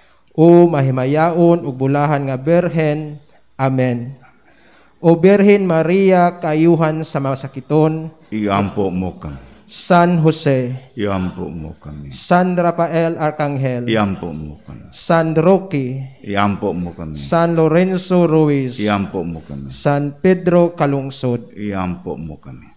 O mahimayaon ug bulahan nga Berhen. Amen. O Berhen Maria, kayuhan sa masakiton, Iampo mo kami. San Jose, Iampo mo kami. San Rafael Arcangel, Iampo mo kami. San Roque, Iampo mo kami. San Lorenzo Ruiz, Iampo mo kami. San Pedro Calungsod, Iampo mo kami.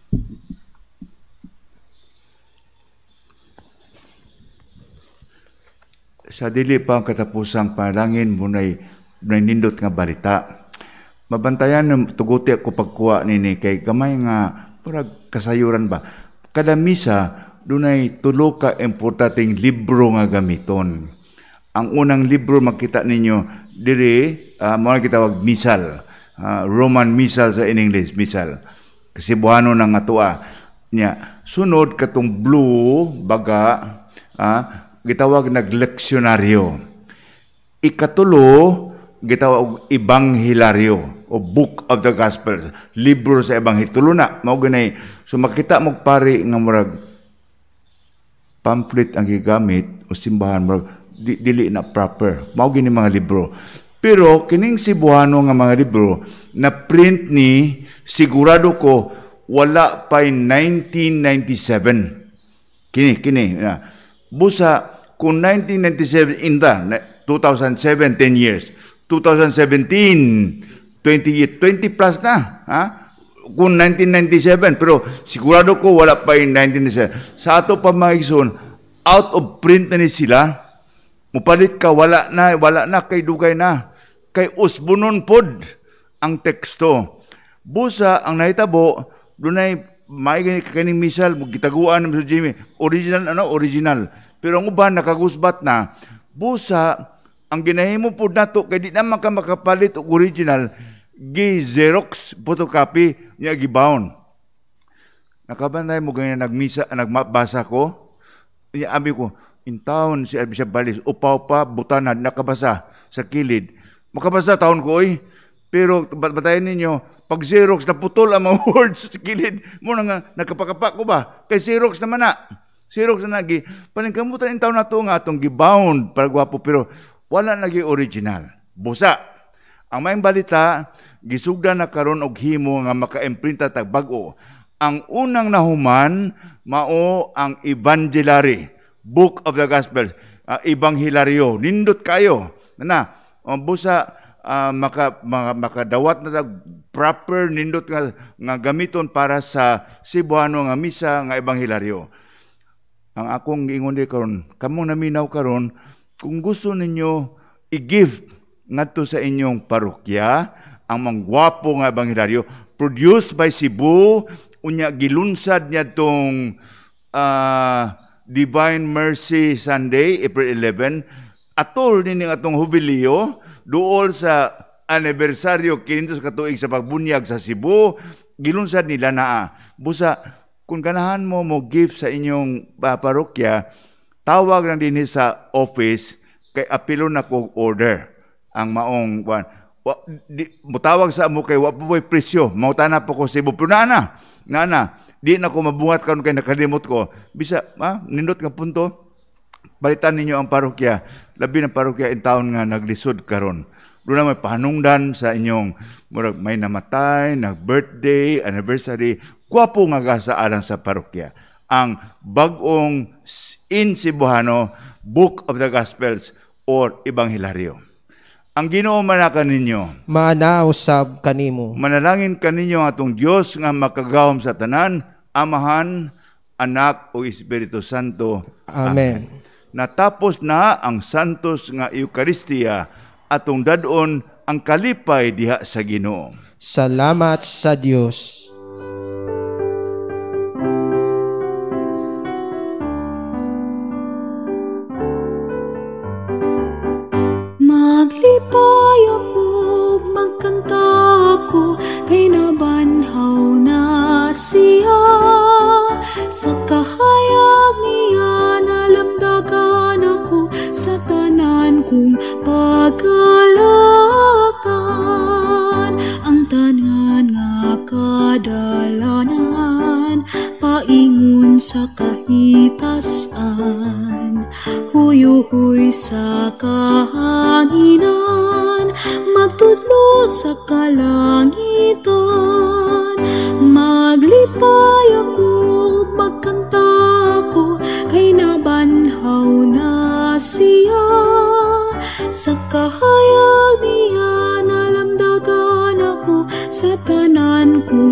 Sa dili pa ang katapusang panalangin mo na'y nindot nga balita. Mabantayan ng tuguti ako pagkuha nini kay gamay nga parang kasayuran ba. Kada misa, dunay tulo ka importanteng libro nga gamiton. Ang unang libro makita ninyo diri, uh, mo kita wag misal. Uh, Roman Missal sa in English, Missal. Kasi buhano ng atua. Nya, sunod katong blue, baga, ah, gitawag nagleksyonaryo. Ikatulo, gitawag ibanghilaryo o Book of the Gospels, libro sa Ebanghelyo. Tulo na, mao ganay. So makita mo pari nga murag pamphlet ang gigamit o simbahan murag di, dili na proper. Mao gini mga libro. Pero kining Cebuano nga mga libro na print ni sigurado ko wala pa nineteen ninety-seven. Kini kini na. Busa kung nineteen ninety-seven inda, two thousand seven, ten years. two thousand seventeen, twenty, twenty plus na. Ha? Kung nineteen ninety-seven, pero sigurado ko wala pa yung nineteen ninety-seven. Sa ato pa mga igsoon, out of print na ni sila. Mupalit ka, wala na, wala na, kay dugay na. Kay usbunon pod ang teksto. Busa, ang nahitabo, dunay may kaning misal, gitaguan ng Mister Jimmy, original, ano, original. Pero ang uban, nakagusbat na, busa, ang ginahimo po nato, kaya di naman ka makapalit o original, gi-Xerox, photocopy, niya gibaon. Nakabanday mo ganyan, nagmisa, nagbasa ko, niya abi ko, in town, si Bishop Balis, upaw pa, butanad, nakabasa sa kilid. Makabasa taon ko, oy, pero batayin ninyo, pag Xerox, naputol ang mga words sa kilid, mo na nga, nakapakapak ko ba? Kay Xerox naman na. Xerox na nagi, paningkamutan yung taon na ito nga itong gibound para gwapo, pero wala nagi original. Busa. Ang mayang balita, gisugda na karon og himo nga maka-imprinta tag bag-o. Ang unang nahuman, mao ang Evangelary, Book of the Gospels, uh, Ebanghelaryo. Nindot kayo. Na, um, busa, uh, maka, maka, makadawat na tag proper nindot nga, nga gamiton para sa Cebuano nga misa nga Ebanghelaryo. Ang akong giingon di karon, kamo naminaw karon, kung gusto ninyo i-give ngadto sa inyong parokya ang mangwapo nga Ebanghelaryo produced by Cebu, unya gilunsad niya tong uh, Divine Mercy Sunday, April eleventh, atol nini atong hubilyo duol sa anibersaryo kintos ka tuig sa pagbunyag sa Cebu, gilunsad nila naa. Busa, kung ganahan mo mo give sa inyong uh, parokya, tawag lang din sa office, kay apilo na ko order ang maong one. Wa, di, mutawag sa mo kay wapoy presyo, mautana po ko Cebu. Pero nana, nana, di na ko mabungat karon kay nakalimot ko. Bisa, ha, nindot nga punto, balitan ninyo ang parokya, labi ng parokya in taon nga naglisod karon. Doon na may pahanungdan sa inyong murag may namatay, nag-birthday, anniversary, gwapo nga gasaalan sa parokya. Ang bagong in Cebuano, Book of the Gospels or Ebanghelaryo. Ang Ginoo manakan ninyo, manausab kanimo. Manalangin kaninyo atong Dios nga makagawom sa tanan, Amahan, Anak o Espiritu Santo. Amen. Amen. Natapos na ang santos nga Eucharistia, atong dadon ang kalipay diha sa Ginoo. Salamat sa Dios. Maglipay ako, magkanta ako, kay nabanhaw na siya. Sa kahayag niya, nalamdagan ako sa tanan kong pagkalaktan. Ang tanan nga kadalanan, paingon sa kahitasan. Huyuhuy sa kahanginan, magtudlo sa kalangitan. Maglipay ako, magkanta kahayag niya nalamdagan ako sa tanan kong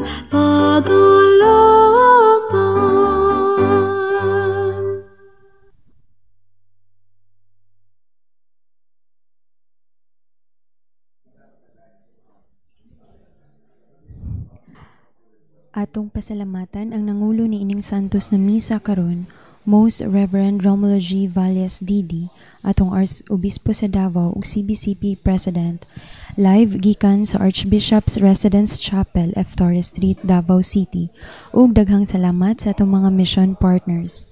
pagalakan. Atong pasalamatan ang nangulo ni Ining Santos na misa karon, Most Reverend Romulo G. Valles D D, atong Arsobispo sa Davao ug C B C P President, live gikan sa Archbishop's Residence Chapel, F. Torres Street, Davao City, ug daghang salamat sa atong mga mission partners.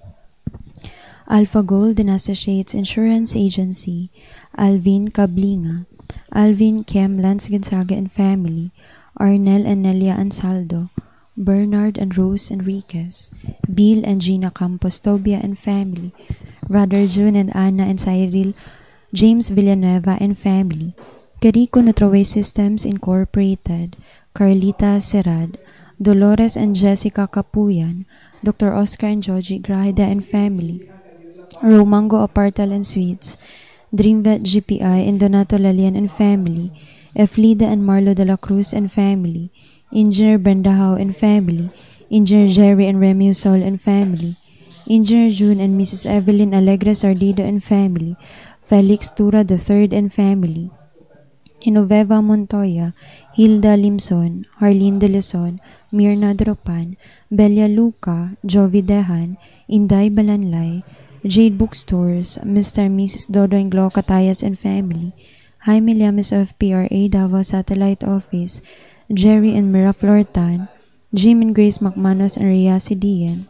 Alpha Gold and Associates Insurance Agency, Alvin Cablinga, Alvin Kem Lance Gonzaga and Family, Arnel and Nelia Ansaldo, Bernard and Rose Enriquez, Bill and Gina Campos Tobia and family, Brother June and Anna and Cyril, James Villanueva and family, Carico Nutroway Systems Incorporated, Carlita Serad, Dolores and Jessica Capuyan, Doctor Oscar and Georgie Grajeda and family, Romango Apartal and Suites, Dreamvet G P I and Donato Lalian and family, Eflida and Marlo de la Cruz and family, Engineer Brenda Howe and family, Engineer Jerry and Remy Sol and family, Engineer June and Missus Evelyn Alegre Sardido and family, Felix Tura the third and family, Genoveva Montoya, Hilda Limson, Harlene De Luzon, Mirna Dropan, Belia Luca, Jovi Dehan, Inday Balanlay, Jade Bookstores, Mister and Missus Dodo and Glo Catayas and family, Jaime Llames of P R A Davao Satellite Office, Jerry and Mira Flortan, Jim and Grace McManus and Rhea Sidian,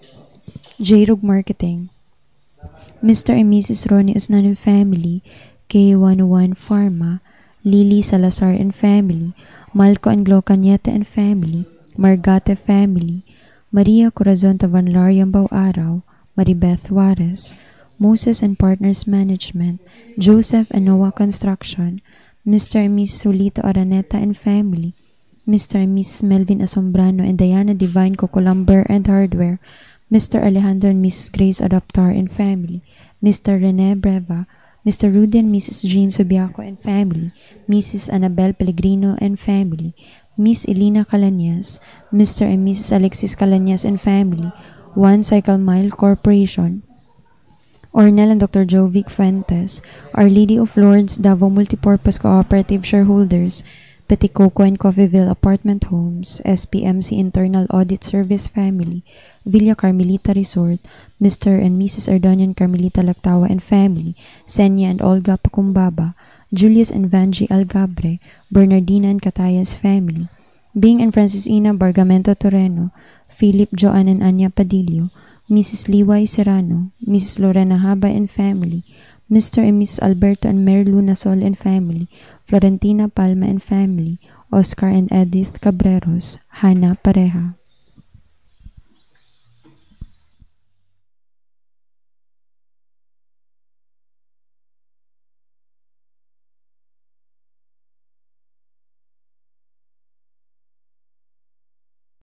J-Rug Marketing, Mister and Missus Ronnie Usnan and family, K one oh one Pharma, Lily Salazar and family, Malco and Glo Cañete and family, Margate family, Maria Corazon Tavanlar Yambao Araw, Maribeth Juarez, Moses and Partners Management, Joseph and Noah Construction, Mister and Missus Solito Araneta and family, Mister and Missus Melvin Asombrano and Diana Divine Cocolumber and Hardware, Mister Alejandro and Missus Grace Adoptar and family, Mister Rene Breva, Mister Rudy and Missus Jean Subiaco and family, Missus Annabel Pellegrino and family, Miss Elena Calanyas, Mister and Missus Alexis Calanyas and family, One Cycle Mile Corporation, Ornel and Doctor Jovic Fuentes, Our Lady of Lourdes Davao Multipurpose Cooperative Shareholders, Peticoco and Coffeeville Apartment Homes, S P M C Internal Audit Service Family, Villa Carmelita Resort, Mister and Missus Ardonian Carmelita Lactawa and family, Senya and Olga Pacumbaba, Julius and Vanji Algabre, Bernardina and Catayas family, Bing and Francisina Bargamento Toreno, Philip Joan and Anya Padillo, Missus Liway Serrano, Missus Lorena Haba and family, Mister and Missus Alberto and Mary Luna Sol and family, Florentina Palma and family, Oscar and Edith Cabreros, Hannah Pareja.